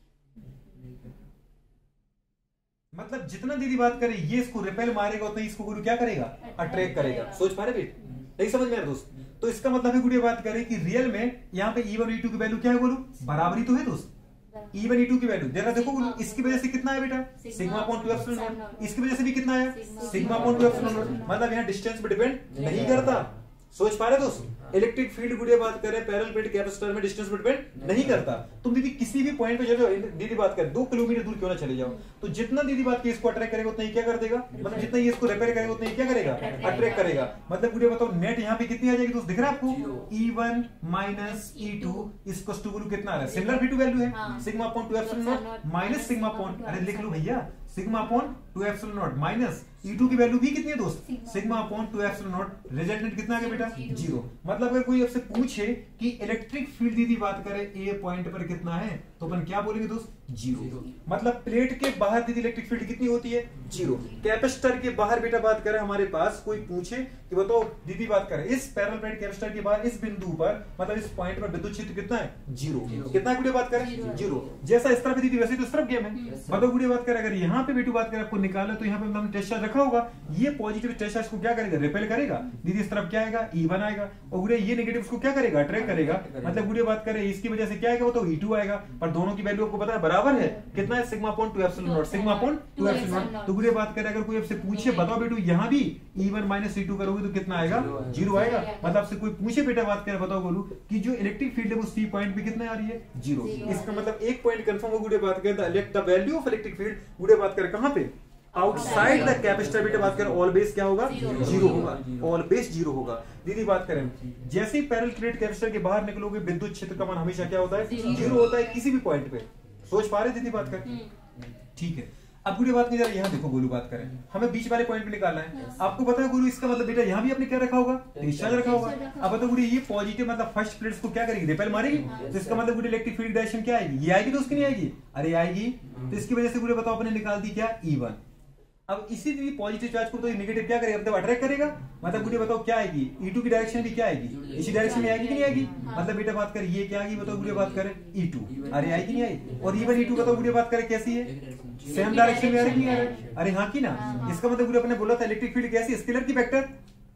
Speaker 1: मतलब जितना दीदी बात करे ये इसको रिपेल मारेगा उतना इसको गुरु क्या करेगा अट्रैक्ट करेगा। सोच पा रहे बेट नहीं समझ में आ रहा दोस्त। तो इसका मतलब है गुड़िया बात करें कि रियल में यहाँ पे E1 E2 की वैल्यू क्या है बोलू बराबरी तो है दोस्त। E1 E2 की वैल्यू जरा देखो बोलो इसकी वजह से कितना है बेटा सिग्मा अपॉन 2 एप्सिलॉन नॉट। इसकी वजह से भी कितना है सिग्मा अपॉन 2 एप्सिलॉन नॉट। मतलब यहाँ डिस्टेंस पे डिपेंड नहीं करता। सोच पा रहे दोस्त इलेक्ट्रिक फील्ड गुड़िया बात करें पैरेलल प्लेट कैपेसिटर में डिस्टेंस पे डिपेंड नहीं करता। तुम दीदी किसी भी पॉइंट पे चले जाओ दीदी बात करें 2 किलोमीटर दूर क्यों ना चले जाओ तो जितना दीदी बात की इसको अट्रैक्ट करेगा उतना ही क्या कर देगा मतलब जितना ये इसको रिपेयर करेगा उतना ही क्या करेगा अट्रैक्ट करेगा। मतलब गुड़िया बताओ नेट यहाँ पे कितनी आ जाएगी दोस्त दिख रहा है आपको E1 माइनस E2 इसको गुरु कितना आ रहा है सिमिलर V2 वैल्यू है sigma upon 2 epsilon naught minus sigma upon अरे लिख लो भैया sigma upon 2 epsilon naught minus E2 की वैल्यू भी कितनी है दोस्त sigma upon 2 epsilon naught. Resultant कितना आ गया बेटा 0। मतलब अगर कोई आपसे पूछे कि इलेक्ट्रिक फील्ड दीदी बात करे ए पॉइंट पर कितना है तो अपन क्या बोलेंगे दोस्त 0। मतलब प्लेट के बाहर दीदी इलेक्ट्रिक फील्ड कितनी होती है 0। कैपेसिटर के बाहर बेटा बात करें हमारे पास कोई पूछे कि बताओ दीदी बात करें इस पैरेलल प्लेट कैपेसिटर के बाहर इस बिंदु पर मतलब इस पॉइंट पर विद्युत क्षेत्र कितना है 0। कितना गुड़िया बात करें 0। जैसा इस तरफ दीदी वैसे तो इस तरफ गेम है। मतलब गुड़िया बात करें अगर यहाँ पे बेटू बात करें आपको निकाला तो यहाँ पे हमने टेस्ट चार्ज रखा होगा ये पॉजिटिव टेस्ट चार्ज को क्या करेगा रिपेल करेगा दीदी इस तरफ क्या आएगा E1 आएगा और गुड़िया ये नेगेटिव उसको क्या करेगा अट्रैक्ट करेगा। मतलब गुड़िया बात करें इसकी वजह से क्या आएगा वो तो E2 आएगा पर दोनों की वैल्यू आपको पता है बराबर है कितना है sigma upon 2 epsilon naught sigma upon 2 epsilon naught. तो गुड़िया बात करें अगर कोई आपसे पूछे बताओ बेटू यहाँ भी E1 माइनस E2 करोगे तो कितना आएगा 0 आएगा। मतलब आपसे कोई पूछे बेटा बात करें बताओ बोलू कि जो इलेक्ट्रिक फील्ड है वो C पॉइंट पे कितना आ रही है 0। इसका मतलब एक पॉइंट कंफर्म हो गुड़िया बात करें the value of electric field गुड़िया बात करें कहां पे आउटसाइड द कैपेसिटर बेटा बात करें ऑलवेज क्या होगा, जीरो होगा, ऑलवेज जीरो होगा। दीदी बात करें जैसे ही पैरेलल प्लेट कैपेसिटर के बाहर निकलोगे विद्युत क्षेत्र का मान हमेशा क्या होता है, जीरो होता है किसी भी पॉइंट पे। सोच पा रहे दीदी बात करें, ठीक है। अब गुरु बात नहीं, जरा यहाँ देखो गोलू बात करें, हमें बीच वाले पॉइंट पे निकालना है। आपको पता है गुरु इसका मतलब बेटा यहाँ भी आपने क्या रखा होगा, डिस्चार्ज रखा होगा। अब बताओ गुरु ये पॉजिटिव मतलब फर्स्ट प्लेट्स को क्या करेगी, रिपेल मारेगी, तो इसका मतलब गुरु इलेक्ट्रिक फील्ड डायरेक्शन क्या आएगी, ये आएगी तो उसकी नहीं आएगी, अरे आएगी। तो इसकी वजह से गुरु बताओ अपने निकाल दी क्या, E1। अब इसी तरह पॉजिटिव चार्ज को तो नेगेटिव क्या करेगा, मतलब अट्रैक्ट करेगा। मतलब गुरु बताओ क्या आएगी, E2 की डायरेक्शन भी क्या आएगी, इसी डायरेक्शन में आएगी कि नहीं आएगी। मतलब बेटा बात करें ये क्या आएगी बताओ गुरु बात करें, E2, अरे आएगी नहीं आएगी। और E1 E2 बताओ गुरु बात करें कैसी है, सेम डायरेक्शन में आ रही है, अरे हाँ की ना। इसका मतलब गुरु अपने बोला था इलेक्ट्रिक फील्ड कैसी, स्केलर की वेक्टर,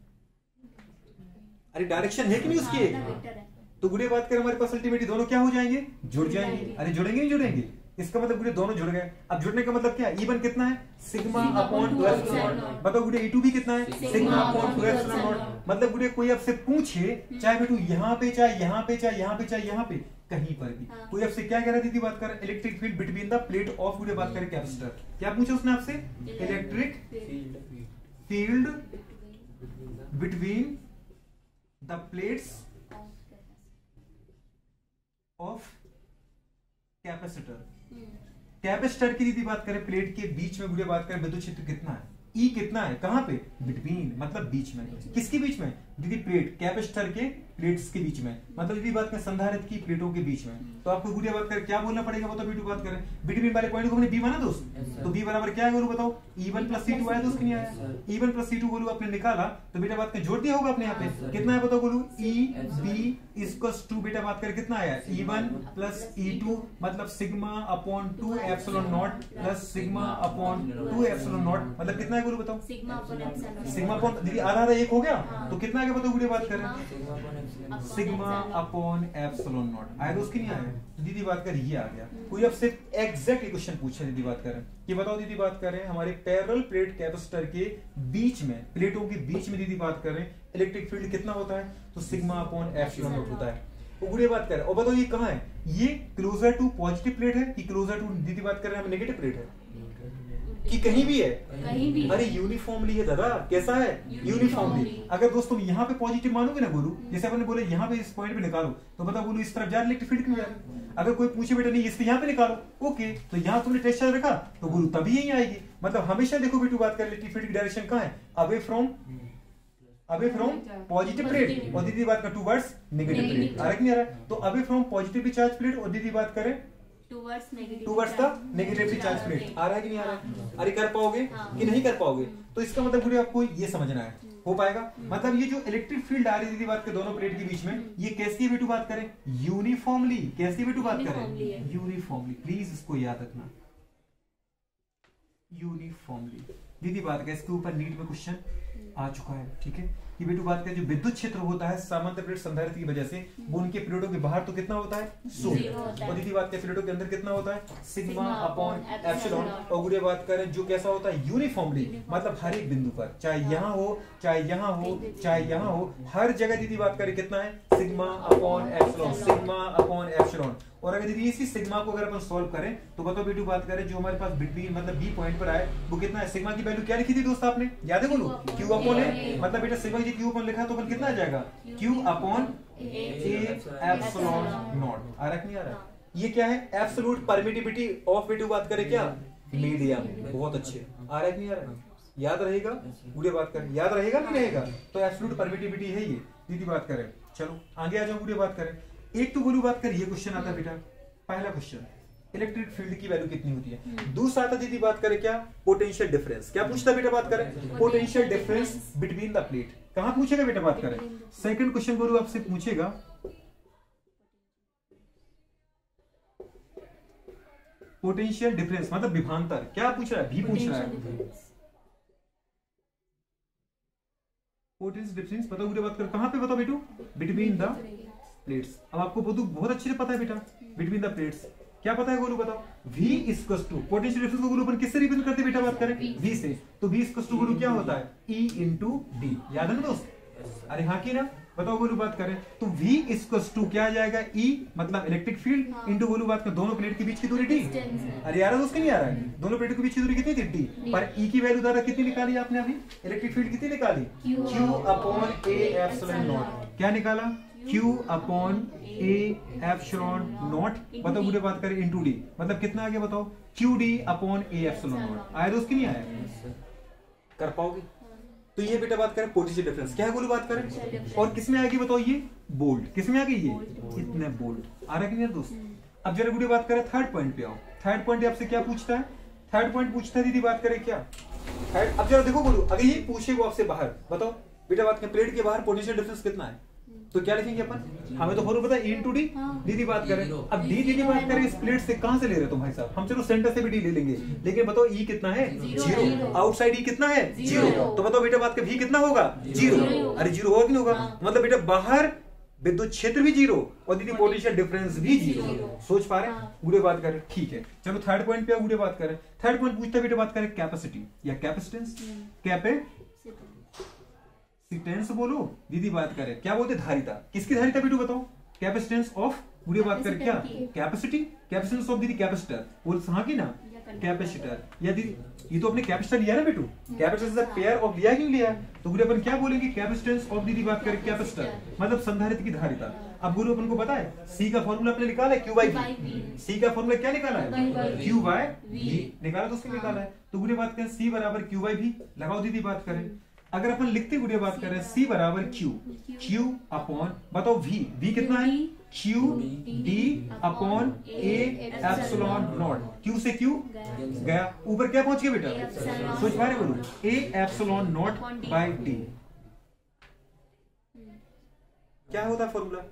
Speaker 1: अरे डायरेक्शन है कि नहीं उसकी। तो गुरु बात करें हमारे पास अल्टीमेटली दोनों क्या हो जाएंगे, जुड़ जाएंगे। अरे जुड़ेंगे नहीं जुड़ेंगे, इसका मतलब गुरु दोनों जुड़ गए। अब जुड़ने का मतलब क्या है, E1 कितना है, सिग्मा अपॉन 2 एप्सिलॉन नॉट। बताओ गुरु E2 भी कितना है, सिग्मा अपॉन 2 एप्सिलॉन नॉट। मतलब गुरु कोई आपसे पूछे चाहे बेटू यहाँ पे चाहे यहाँ पे चाहे यहाँ पे चाहे यहाँ पे कहीं पर भी कोई आपसे क्या कह रहा थी बात कर, electric field between the plate of गुरु बात करें कैपेसिटर, क्या पूछा उसने आपसे, electric field between the plates of capacitor. Capacitor की दीदी बात करें प्लेट के बीच में गुड़े बात करें विद्युत क्षेत्र कितना है, ई कितना है, कहां पे, बिटवीन मतलब बीच में, किसके बीच में दीदी, प्लेट कैपेसिटर के प्लेट्स के बीच में, मतलब दीदी बात करें संधारित्र की प्लेटों के बीच में। तो आपको गुड़े बात करें क्या बोलना पड़ेगा बताओ, बीटू बात करें बिटवीन वाले पॉइंट को हमने बी माना दोस्त, तो बी बराबर क्या है गुरु बताओ, E1 प्लस C2 आया दोस्त कि नहीं आया, E1 प्लस C2 गुरु आपने निकाला तो बेटा बात करें जोड़ दिया होगा अपने यहाँ पे, कितना है बताओ गुरु, EB इक्वल्स टू बेटा बात करें कितना आया, E1 प्लस E2 मतलब sigma upon 2 epsilon naught plus sigma upon 2 epsilon naught, मतलब कितना है गुरु बताओ, सिग्मा अपॉन दीदी आधा एक हो गया, तो कितना आगे बताओ गुरु बात करें, सिग्मा अपॉन एप्सिलॉन नॉट आया दोस्त कि नहीं आया। तो दीदी बात कर ये आ गया। कोई आपसे एग्जैक्टली क्वेश्चन पूछा दीदी बात करें कि बताओ दीदी बात करें हमारे पैरेलल प्लेट कैपेसिटर के बीच में, प्लेटों के बीच में दीदी बात करें इलेक्ट्रिक फील्ड कितना होता है, तो सिग्मा अपॉन एप्सिलॉन नॉट होता है। तो गुड़े बात करें और बताओ ये कहाँ है, ये क्लोजर टू पॉजिटिव प्लेट है कि क्लोजर टू दीदी बात करें हम नेगेटिव प्लेट है कि कहीं भी है, कहीं भी। अरे यूनिफॉर्मली है दादा, कैसा है, यूनिफॉर्मली। अगर दोस्त तुम यहाँ पे पॉजिटिव मानोगे ना गुरु, जैसे अपने बोले यहाँ पे इस पॉइंट पे निकालो, तो बताओ बोलो इस तरफ जा इलेक्ट्रिक फील्ड क्यों जा रही। अगर कोई पूछे बेटा नहीं इसको यहाँ पे निकालो, ओके, तो यहाँ तुमने टेस्ट चार्ज रखा तो गुरु तभी यही आएगी। मतलब हमेशा देखो बेटू बात कर इलेक्ट्रिक फील्ड की डायरेक्शन कहाँ है, अवे फ्रॉम पॉजिटिव प्लेट, और दीदी बात कर टूवर्ड्स नेगेटिव प्लेट। आ रहा नहीं आ रहा, तो away from positively charge plate और दीदी बात करें towards the negatively charge plate. आ रहा है कि नहीं आ रहा, अरे कर पाओगे कि नहीं कर पाओगे। तो इसका मतलब गुरु आपको ये समझना है, हो पाएगा। मतलब ये जो इलेक्ट्रिक फील्ड आ रही दीदी बात करें दोनों प्लेट के बीच में, ये कैसी बेटू बात करें, यूनिफॉर्मली, कैसी बेटू बात करें, यूनिफॉर्मली, प्लीज इसको याद रखना, यूनिफॉर्मली। दीदी बात करें इसके ऊपर नीट में क्वेश्चन आ चुका है, ठीक है, कि बेटू बात करें जो विद्युत क्षेत्र होता है सामान्य प्लेट संधारित्र की वजह से वो उनके प्लेटों के बाहर तो कितना होता है, शून्य, और दीदी बात करें प्लेटों के अंदर कितना होता है, सिग्मा अपॉन एप्सिलॉन। और गुड़े बात करें जो कैसा होता है, यूनिफॉर्मली, मतलब हर एक बिंदु पर, चाहे यहाँ हो चाहे यहाँ हो चाहे यहाँ हो, हर जगह दीदी बात करें कितना है, sigma upon epsilon, sigma upon epsilon. और अगर दीदी इसी सिग्मा को अगर अपन सॉल्व करें तो बताओ बेटू बात करें जो हमारे पास बिटवीन मतलब बी पॉइंट पर आए वो कितना है, सिग्मा की वैल्यू क्या लिखी थी दोस्त आपने, याद है बोलो, क्यू अपॉन ए, मतलब बेटा सिग्मा की क्यू अपॉन लिखा है तो अपन कितना आ जाएगा, Q upon A epsilon naught. आ रहा नहीं आ रहा, ये क्या है, एब्सोल्यूट परमिटिविटी ऑफ बेटू बात करें क्या, मीडियम। बहुत अच्छे, आ रहा नहीं आ रहा, याद रहेगा, गुड़े बात करें याद रहेगा नहीं रहेगा, तो एब्सोल्यूट परमिटिविटी है ये दीदी बात करें। चलो आगे आ जाओ, गुड़े बात करें एक तो गुरु बात कर ये क्वेश्चन आता है बेटा, पहला क्वेश्चन इलेक्ट्रिक फील्ड की वैल्यू कितनी होती है। दूसरा आता दीदी बात करें क्या, पोटेंशियल डिफरेंस। क्या पूछता बेटा बात करें, potential difference between the plate. कहां पूछेगा बेटा बात करें, सेकंड क्वेश्चन गुरु आपसे पूछेगा पोटेंशियल डिफरेंस मतलब विभवांतर। क्या पूछ रहा है, भी पूछ रहा है, पोटेंशियल डिफरेंस बताओ गुरु बात कर कहां पे बताओ बेटू, बिटवीन द प्लेट्स। अब आपको बहुत अच्छे से पता है बेटा, बिटवीन द प्लेट्स क्या पता है गोलू बताओ, V equals to potential difference को गोलू अपन किससे रिप्रेजेंट करते बेटा बात करें, V से, तो V इक्वल्स टू गोलू क्या होता है, E into D। याद है ना दोस्त, अरे हाँ की ना, बताओ बोलू बात करें तो V इक्वल्स टू क्या आ जाएगा E मतलब इलेक्ट्रिक फील्ड इंटू बोलू बात करें दोनों प्लेट के बीच की दूरी D। अरे यार दोस्त नहीं आ रहा है, दोनों प्लेट के बीच की दूरी कितनी थी D, पर E की वैल्यू दादा कितनी निकाली आपने अभी, इलेक्ट्रिक फील्ड कितनी निकाली Q upon A epsilon naught. क्या निकाला Q upon A epsilon naught. बताओ पूरे बात करें इंटू D मतलब कितना आ गया बताओ QD upon A epsilon naught. आया दोस्त कि नहीं आया, कर पाओगे। तो ये बेटा बात करें पोटेंशियल डिफरेंस क्या है बोलो बात करें, और किसमें आएगी बताओ ये बोल्ड, किसमें आ गई ये इतने बोल्ड आ रहा कि नहीं दोस्त। अब जरा गुडी बात करें थर्ड पॉइंट पे आओ। थर्ड पॉइंट आपसे क्या पूछता है, थर्ड पॉइंट पूछता है दीदी बात करें क्या थर्ड। अब जरा देखो बोलो अगर ये पूछे वो आपसे बाहर बताओ बेटा बात करें प्लेट के बाहर पोटेंशियल डिफरेंस कितना है, तो क्या लिखेंगे अपन, हमें तो फॉर्मूला पता है E * D। दीदी बात करें अब D दीदी बात करें इस प्लेट से कहां से ले रहे हो तुम भाई साहब, हम चलो सेंटर से भी D ले लेंगे लेकिन बताओ E कितना है 0, आउटसाइड E कितना है 0, तो बताओ बेटा बात करें V कितना होगा 0। अरे 0 होगा कि नहीं होगा, मतलब बेटा बाहर विद्युत क्षेत्र भी 0 और दीदी पोटेंशियल डिफरेंस भी 0। सोच पा रहे हैं गुड़े बात करें, ठीक है चलो थर्ड पॉइंट पे गुड़े बात करें। थर्ड पॉइंट पूछता है बेटा बात करें कैपेसिटी या कैपेसिटेंस, कैपेसिटेंस बोलो दीदी बात करें क्या बोलते धारिता, किसकी धारिता बेटू बताओ, कैपेसिटेंस ऑफ गुड़े बात करें क्या कैपेसिटी, कैपेसिटेंस ऑफ दीदी कैपेसिटर बोल हाँ की ना कैपेसिटर, या दीदी ये तो अपने कैपेसिटर लिया ना बेटू, capacitance is a pair of लिया कि नहीं लिया, तो गुरु अपन क्या बोलेंगे कैपेसिटेंस ऑफ दीदी बात करें कैपेसिटर मतलब संधारित्र की धारिता। अब गुरु अपन को पता है सी का फॉर्मूला अपने निकाला है Q/V, सी का फॉर्मूला क्या निकाला है Q/V निकाला, तो उसको निकाला है, तो गुरु बात करें C बराबर Q/V लगाओ दीदी बात करें। अगर अपन लिखते गुरु बात करें C बराबर Q अपॉन बताओ V कितना है QD upon A epsilon naught, Q से Q गया ऊपर क्या पहुंच गया बेटा, सोच पा रहे बोलो A epsilon naught by D। क्या होता है फॉर्मूला,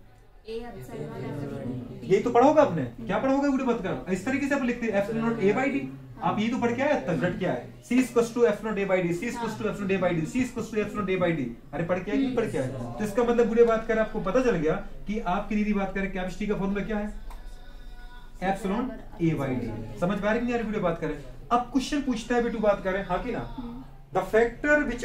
Speaker 1: यही तो पढ़ा होगा आपने, क्या पढ़ा होगा गुरु बात करो, इस तरीके से आप लिखते हैं epsilon naught A by D। आप ये तो पढ़ के आए तक रट क्या है C equals to epsilon naught A by D, C equals to epsilon naught A by D, C equals to epsilon naught A by D। अरे पढ़ के आए नहीं पढ़ के आए, तो इसका मतलब बुरे बात करें आपको पता चल गया कि आपकी दीदी बात करें कैपेसिटी का फॉर्मूला क्या है एप्सिलॉन A बाय D। समझ पा रहे हैं यार बुरे बात करें। अब क्वेश्चन पूछता है बेटू बात करें हाँ की ना, the factor which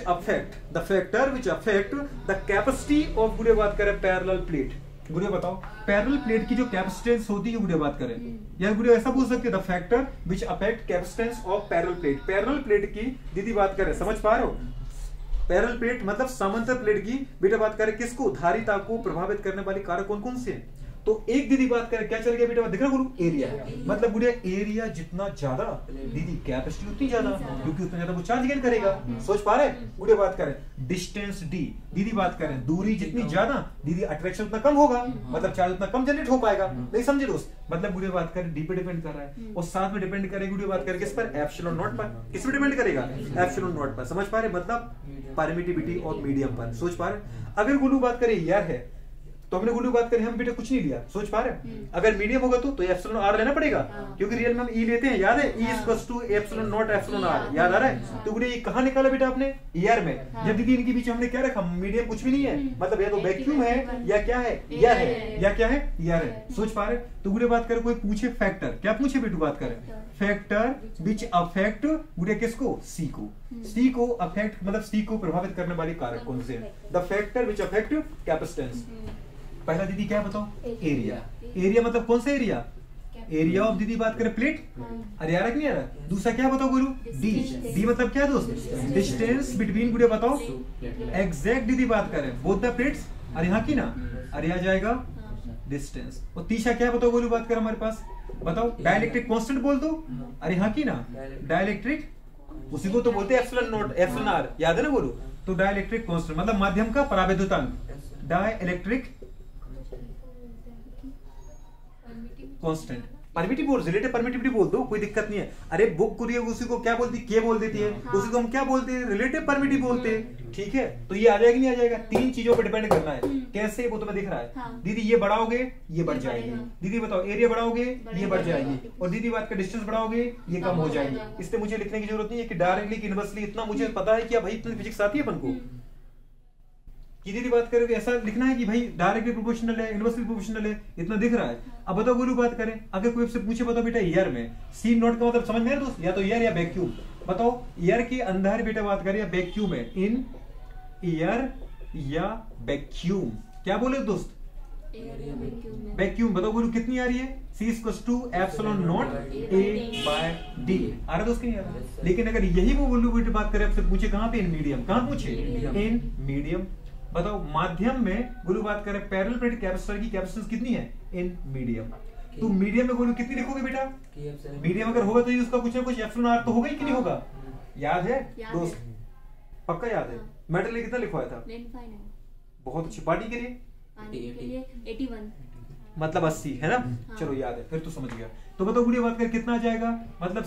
Speaker 1: affect the capacity of गुड़े बात करें पैरेलल प्लेट। गुड़े बताओ पैरेलल प्लेट की जो कैपेसिटेंस होती है गुड़े बात करें, या गुड़े ऐसा बोल सकते हैं the factor which affect capacitance of parallel plate. Parallel plate की दीदी बात करें समझ पा रहे हो, पैरेलल प्लेट मतलब समांतर प्लेट की बेटा बात करें किसको धारिता को प्रभावित करने वाले कारक कौन कौन से हैं, तो एक दीदी बात करें क्या चल गया बेटा दिख रहा गुरु एरिया, मतलब गुड़िया एरिया जितना ज्यादा दीदी कैपेसिटी उतनी ज्यादा, क्योंकि उतना ज्यादा वो चार्ज गेन करेगा। सोच पा रहे गुड़िया बात करें डिस्टेंस D दीदी बात करें दूरी जितनी ज्यादा दीदी अट्रैक्शन उतना कम होगा, मतलब चार्ज उतना कम जनरेट हो पाएगा। नहीं समझे दोस्त, मतलब गुड़िया बात करें D पे डिपेंड कर रहा है और साथ में डिपेंड करेगी गुड़िया बात करें किस पर एप्सिलॉन नॉट पर, किस पे डिपेंड करेगा एप्सिलॉन नॉट पर। समझ पा रहे मतलब परमिटिविटी और मीडियम पर। सोच पा रहे अगर गुलू बात करें यार है तो हमने गुलू बात करें हम बेटा कुछ नहीं लिया, सोच पा रहे अगर मीडियम होगा तो एप्सिलॉन R लेना पड़ेगा क्योंकि रियल में हम E लेते हैं, याद है E equals to epsilon naught epsilon R, याद आ रहा है। तो गुड़े ये कहां निकाला बेटा आपने ER में, जब दीदी इनके बीच हमने क्या रखा मीडियम कुछ भी नहीं है, मतलब या तो वैक्यूम है या क्या है ER है या क्या है ER है। सोच पा रहे तो गुड़े बात करें कोई पूछे फैक्टर, क्या पूछे बेटू बात करें फैक्टर विच अफेक्ट गुड़े किसको C को अफेक्ट मतलब C को प्रभावित करने वाले कारक कौन से हैं, the factor which affect capacitance. पहला दीदी क्या बताओ एरिया, एरिया मतलब कौन सा एरिया, एरिया ऑफ दीदी बात करें प्लेट, अरे यार नहीं आ रहा। दूसरा क्या बताओ गुरु D मतलब क्या दोस्त डिस्टेंस बिटवीन गुड़े बताओ एग्जैक्ट दीदी बात करें बोथ द प्लेट्स, अरे यहाँ की ना अरे आ जाएगा डिस्टेंस। और तीसरा क्या बताओ गुरु बात करें हमारे पास बताओ डाइलेक्ट्रिक कांस्टेंट बोल दो, अरे यहाँ की ना डाइलेक्ट्रिक उसी को तो बोलते हैं एप्सिलॉन नॉट एप्सिलॉन R, याद है ना बोलो। तो डाइलेक्ट्रिक कांस्टेंट मतलब माध्यम का परावैद्युतांक, डाइलेक्ट्रिक कांस्टेंट परमिटिव बोल रिलेटिव परमिटिविटी बोल दो कोई दिक्कत नहीं है। अरे बुक कुरियर उसी को क्या बोलती के बोल देती है, उसी को हम क्या बोलते हैं रिलेटिव परमिटिव बोलते हैं, ठीक है। तो ये आ जाएगा नहीं आ जाएगा, तीन चीजों पर डिपेंड करना है। कैसे वो तुम्हें दिख रहा है दीदी, ये बढ़ाओगे ये बढ़ जाएगी, दीदी बताओ एरिया बढ़ाओगे ये बढ़ जाएगी, और दीदी बात का डिस्टेंस बढ़ाओगे ये कम हो जाएगी। इसलिए मुझे लिखने की जरूरत नहीं है कि डायरेक्टली कि इनवर्सली, इतना मुझे पता है कि भाई इतनी फिजिक्स आती है अपन को कि दीदी बात करें ऐसा लिखना है कि भाई डायरेक्टली प्रोपोर्शनल है इनवर्सली प्रोपोर्शनल है, इतना दिख रहा है। अब बताओ गुरु बात करें अगर कोई आपसे पूछे बताओ बेटा ईयर में सी नोट का मतलब समझ में दोस्त, या तो ईयर या वैक्यूम। बताओ ईयर के अंदर बेटा बात करें या वैक्यूम है, इन ईयर या वैक्यूम? क्या बोले दोस्त? वैक्यूम। बताओ बोलो कितनी आ रही है? C = epsilon not A/D। आ रहा दोस्त कि नहीं आ रहा? लेकिन अगर यही वो वोल्यूमेट्री बात करें, आपसे पूछे कहां पे? In medium. कहां पूछे? In medium. बताओ माध्यम में बोलो बात करें पैरेलल प्लेट कैपेसिटर की कैपेसिटेंस कितनी है? In medium. तो मीडियम में बोलो कितनी लिखोगे बेटा? मीडियम अगर होगा तो ये उसका कुछ ना कुछ एप्सिलॉन r तो होगा ही कि नहीं होगा? याद है दोस्त? पक्का याद है? मेटल ने कितना लिखवाया था? बहुत अच्छी। पार्टी के लिए
Speaker 2: 81
Speaker 1: मतलब 80 है ना? चलो याद है, फिर तो समझ गया। तो बताओ गुड़िया बात कर कितना आ जाएगा? मतलब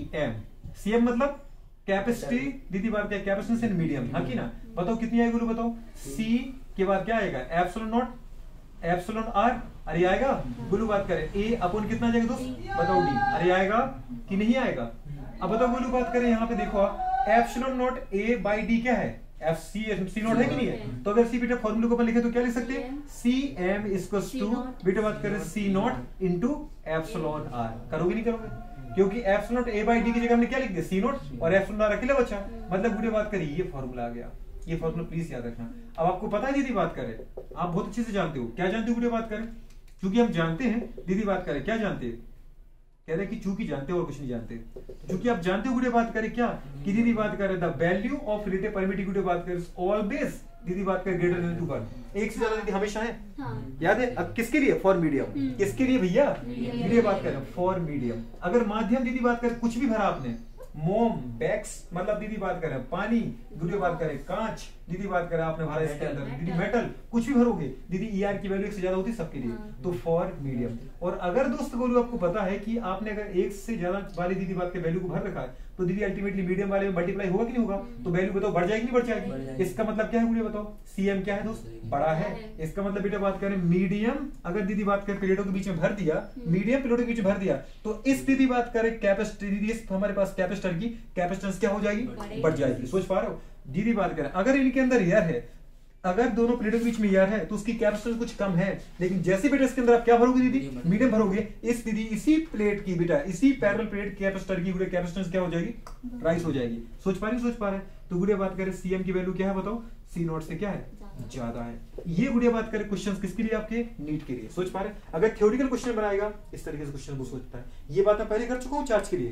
Speaker 1: CM मतलब कैपेसिटी। दीदी बात क्या? Capacitance in medium. हाँ की ना? बताओ कितनी आएगी गुरु? बताओ। C के बाद क्या आएगा? Epsilon naught epsilon r। अरे आएगा गुरु बात करें A अपॉन कितना जाएगा दोस्त? बताओ D। अरे आएगा कि नहीं आएगा? अब बताओ गुरु बात करें यहाँ पे देखो एप्सिलॉन नॉट A/D क्या है? C नॉट है कि नहीं है? तो अगर C बेटा फॉर्मूले को अपन लिखे तो क्या लिख सकते हैं? CM = बेटा बात करें C naught into epsilon r। करोगे नहीं करोगे? क्योंकि एप्सिलॉन नॉट A/D की जगह हमने क्या लिख दिया? C नॉट और एप्सिलॉन r अकेला बचा। मतलब गुड़िया बात करिए ये फॉर्मूला आ गया। ये फॉर्मूला प्लीज याद रखना। अब आपको पता है दीदी बात करें, आप बहुत अच्छे से जानते हो। क्या जानते हो गुड़िया बात करें? क्योंकि हम जानते हैं दीदी बात करें क्या जानते हैं? कह रहे कि चूंकि जानते हो और कुछ नहीं जानते। क्योंकि आप जानते हो गुड़िया बात करें क्या कि दीदी बात करें the value of relative permittivity बात करें ऑलवेज दीदी बात करें ग्रेटर देन 2 एक से ज्यादा दीदी हमेशा है। याद है? अब किसके लिए? For medium. किसके लिए भैया? मीडियम बात करें फॉर मीडियम। अगर माध्यम दीदी बात करें कुछ भी भरा आपने, मोम बैक्स मतलब दीदी बात करें पानी, दीदी बात करें कांच, दीदी बात करें आपने भरा इसके अंदर दीदी मेटल, कुछ भी भरोगे दीदी ER की वैल्यू 1 से ज्यादा होती है सबके लिए। तो फॉर मीडियम। और अगर दोस्त बोलो आपको पता है कि आपने अगर 1 से ज्यादा वाली दीदी बात के वैल्यू को भर रखा है तो दीदी अल्टीमेटली मीडियम वाले में मल्टीप्लाई होगा कि नहीं होगा? तो वैल्यू बताओ बढ़ जाएगी नहीं बढ़ जाएगी? इसका मतलब क्या है मुझे बताओ? CM क्या है दोस्त? बड़ा है। इसका मतलब बेटा बात करें मीडियम अगर दीदी बात करें प्लेटों के बीच में भर दिया, मीडियम प्लेटों के बीच में भर दिया तो इस दीदी बात करें कैपेसिटी दीदी हमारे पास कैपेसिटर की कैपेसिटेंस क्या हो जाएगी? बढ़ जाएगी। सोच पा रहे हो? दीदी बात करें अगर इनके अंदर एयर है, अगर दोनों प्लेटों के बीच में एयर है तो उसकी कैपेसिटेंस कुछ कम है, लेकिन जैसे बेटा इसके अंदर आप क्या भरोगे दीदी? मीडियम भरोगे। इस दीदी इसी प्लेट की बेटा इसी पैरेलल प्लेट कैपेसिटर की गुड़िया कैपेसिटेंस क्या हो जाएगी? राइज हो जाएगी। सोच पा रहे? सोच पा रहे? तो गुड़िया बात करें CM की वैल्यू क्या है बताओ? C नॉट से क्या है? ज्यादा है। ये गुड़िया बात करें क्वेश्चंस किसके लिए? आपके नीट के लिए। सोच पा रहे? अगर थ्योरेटिकल क्वेश्चन बनाएगा इस तरीके से क्वेश्चन वो सोचता है। ये बात मैं पहले कर चुका हूँ चार्ज के लिए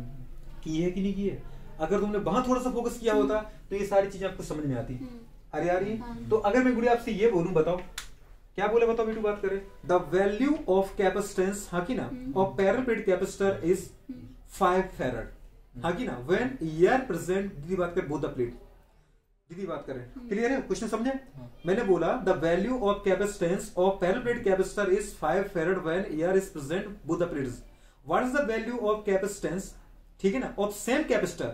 Speaker 1: की है कि नहीं की है। अगर तुमने वहां थोड़ा सा फोकस किया होता तो ये सारी चीजें आपको समझ में आती। अरे यार ये तो अगर मैं गुड़िया आपसे ये बोलूं बताओ क्या बोले? बताओ बेटू बात करें द वैल्यू ऑफ कैपेसिटेंस हाँ की ना of parallel plate capacitor is 5 farad हाँ की ना व्हेन ER प्रेजेंट दीदी बात करें बोथ द प्लेट। दीदी बात करें क्लियर है? क्वेश्चन समझे? मैंने बोला the value of capacitance of parallel plate capacitor is 5 farad when ER is present both the plates. What is the value of capacitance ठीक है ना of same capacitor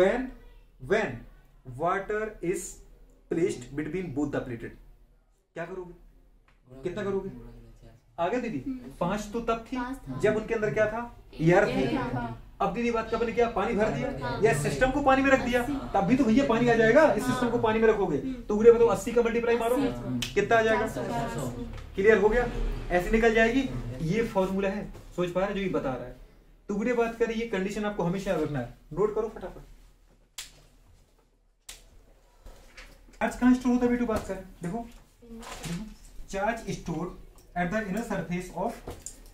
Speaker 1: when water is placed between both the plated. क्या करोगे? कितना करोगे? आगे दीदी 5 तो तब थी जब उनके अंदर क्या था? एयर थी। अब दीदी बात कब ने क्या? पानी भर दिया या सिस्टम को पानी में रख दिया तब भी तो भैया पानी आ जाएगा। इस सिस्टम को पानी में रखोगे तो गुड़िया बताओ 80 का मल्टीप्लाई मारो कितना आ जाएगा? क्लियर हो गया? ऐसे निकल जाएगी। ये फॉर्मूला है सोच पा रहे जो ये बता रहा है। तो गुड़िया बात करें ये कंडीशन आपको हमेशा याद रखना है। नोट करो फटाफट। चार्ज कहां स्टोर होता है बेटू बात करें? देखो charge store at the inner surface of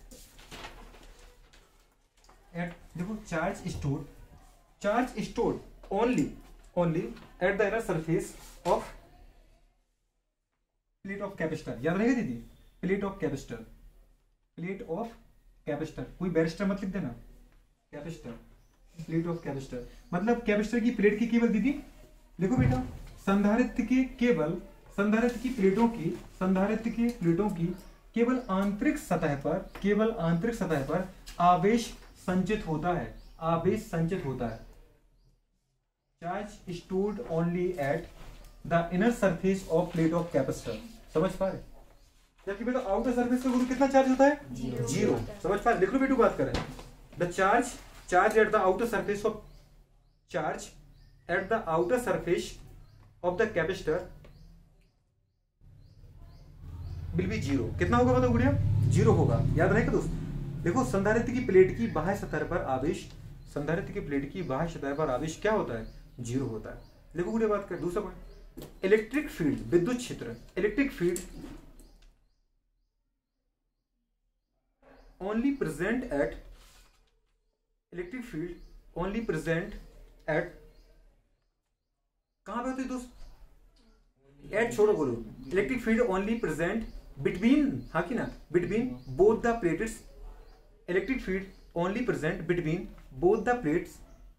Speaker 1: देखो charge store only at the inner surface of plate of capacitor. याद रहेगा दीदी? प्लेट ऑफ कैपेसिटर कोई बैरिस्टर मत लिख देना। कैपेसिटर प्लेट ऑफ कैपेसिटर मतलब कैपेसिटर की प्लेट की केवल दीदी देखो बेटा संधारित्र के संधारित्र की प्लेटों की केवल आंतरिक सतह पर आवेश संचित होता है। Charge stored only at the inner surface of plate of capacitor. समझ पा रहे? जबकि बेटा आउटर सरफेस पे गुरु कितना चार्ज होता है? 0। समझ पा रहे? लिख लो बेटू बात करें the charge at the outer surface of the capacitor will be 0। कितना होगा बताओ गुड़िया? 0 होगा। याद रहेगा दोस्त? देखो संधारित्र की प्लेट की बाह्य सतह पर आवेश क्या होता है? 0 होता है। देखो गुड़िया बात कर दूसरा पॉइंट इलेक्ट्रिक फील्ड, विद्युत क्षेत्र, electric field only present at, electric field only present at, कहां पे होती है दोस्त? एट छोड़ो, बोलो electric field only present between, हाँ कि ना, between both the plates, electric field only present between both the plates,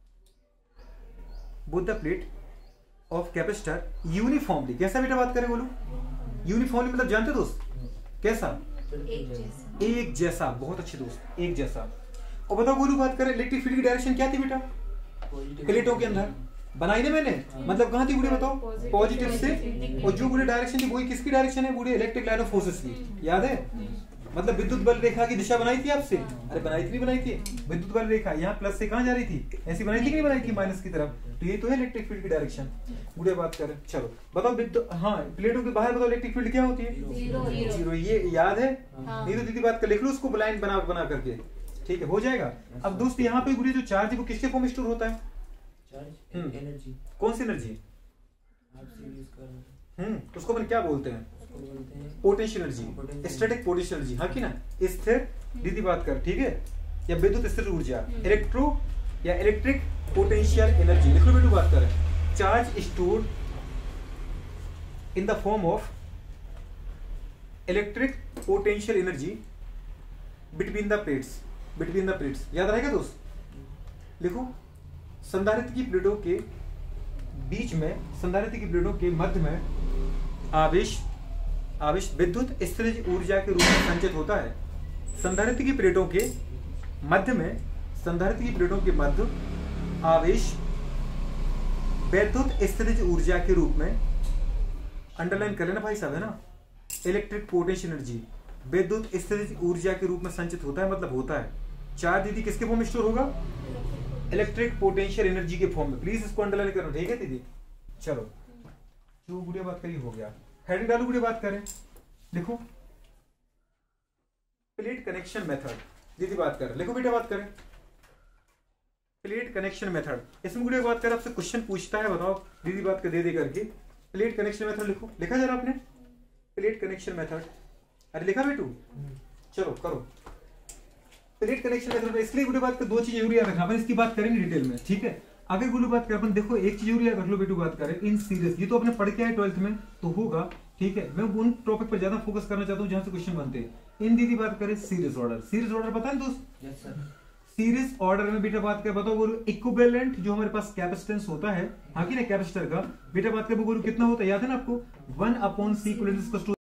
Speaker 1: both the plate of capacitor uniformly. कैसा बेटा बात करें, बोलो यूनिफॉर्मली मतलब जानते हो दोस्त, कैसा? एक जैसा। बहुत अच्छे दोस्त, एक जैसा। और बताओ गोलू बात करें इलेक्ट्रिक फील्ड की डायरेक्शन क्या थी बेटा? प्लेटों के अंदर बनाई ना मैंने, मतलब कहां थी बुढ़े बताओ? पॉजिटिव से, और जो बुढ़े डायरेक्शन थी वही किसकी डायरेक्शन है बुढ़े? इलेक्ट्रिक लाइन ऑफ फोर्सेस की, याद है? मतलब विद्युत बल रेखा की दिशा बनाई थी आपसे, अरे बनाई थी, नहीं बनाई थी? विद्युत बल रेखा यहाँ प्लस से कहां जा रही थी? ऐसी बनाई थी कि नहीं बनाई थी? माइनस की तरफ। तो ये तो है इलेक्ट्रिक फील्ड की डायरेक्शन। बुढ़े बात करें, चलो बताओ विद्युत, हाँ प्लेटों के बाहर बताओ इलेक्ट्रिक फील्ड क्या होती है? जीरो। ये याद है? नहीं तो दीदी बात कर, लिख लो उसको लाइन बना करके, ठीक है, हो जाएगा। अब दोस्त यहाँ पे बुढ़े जो चार्ज है वो किसके फॉर्म में स्टोर होता है?
Speaker 3: एनर्जी।
Speaker 1: कौन सी एनर्जी? उसको अपन क्या बोलते हैं? Potential energy, static potential energy, हाँ कि ना? स्थिर, दीदी बात कर, ठीक है, या विद्युत स्थिर ऊर्जा, इलेक्ट्रो या इलेक्ट्रिक पोटेंशियल एनर्जी। लिख लो बेटू बात करें, charge stored in the form of electric potential energy between the plates, between the plates. याद रहेगा दोस्त? लिखो, संधारित्र की प्लेटों के बीच में, संधारित्र की प्लेटों के मध्य में आवेश विद्युत स्थितिज ऊर्जा के रूप में संचित होता है। संधारित्र की प्लेटों के मध्य में, संधारित्र की प्लेटों के मध्य आवेश विद्युत स्थितिज ऊर्जा के रूप में, अंडरलाइन कर लेना भाई साहब, है ना? इलेक्ट्रिक पोटेंशियल एनर्जी विद्युत स्थितिज ऊर्जा के रूप में संचित होता है, मतलब होता है। चार्ज दीदी किसके फॉर्म में स्टोर होगा? इलेक्ट्रिक पोटेंशियल एनर्जी के फॉर्म में। प्लीज इसको अंडरलाइन करना, ठीक है दीदी? चलो, जो गुड़िया बात करी हो गया, हेडिंग डालो, गुड़िया बात करें, लिखो प्लेट कनेक्शन मेथड। दीदी बात कर, लिखो बेटा बात करें प्लेट कनेक्शन मेथड। इसमें गुड़िया बात कर, आपसे क्वेश्चन पूछता है, बताओ दीदी बात कर दे करके। प्लेट कनेक्शन मेथड लिखो, लिखा जरा आपने प्लेट कनेक्शन मेथड? अरे लिखा बेटू? चलो करो प्लेट कनेक्शन मेथड। इसलिए गुड़िया बात कर, दो चीज जरूरी याद रखना, अपन इसकी बात करेंगे डिटेल में, ठीक है? अगर गुरु बात करें अपन, देखो एक चीज जरूर याद रख लो बेटू, बात करें इन सीरीज, ये तो अपने पढ़ के आए 12th में तो होगा, ठीक है? मैं उन टॉपिक पर ज्यादा फोकस करना चाहता हूँ जहां से क्वेश्चन बनते हैं। इन दीदी बात करें सीरीज ऑर्डर, सीरीज ऑर्डर पता है दोस्त?
Speaker 3: Yes sir.
Speaker 1: सीरीज ऑर्डर में बेटा बात कर, बताओ गुरु इक्विवेलेंट जो हमारे पास कैपेसिटेंस होता है, हाँ कि ना, कैपेसिटर का बेटा बात कर गुरु कितना होता है? याद है ना आपको? 1/C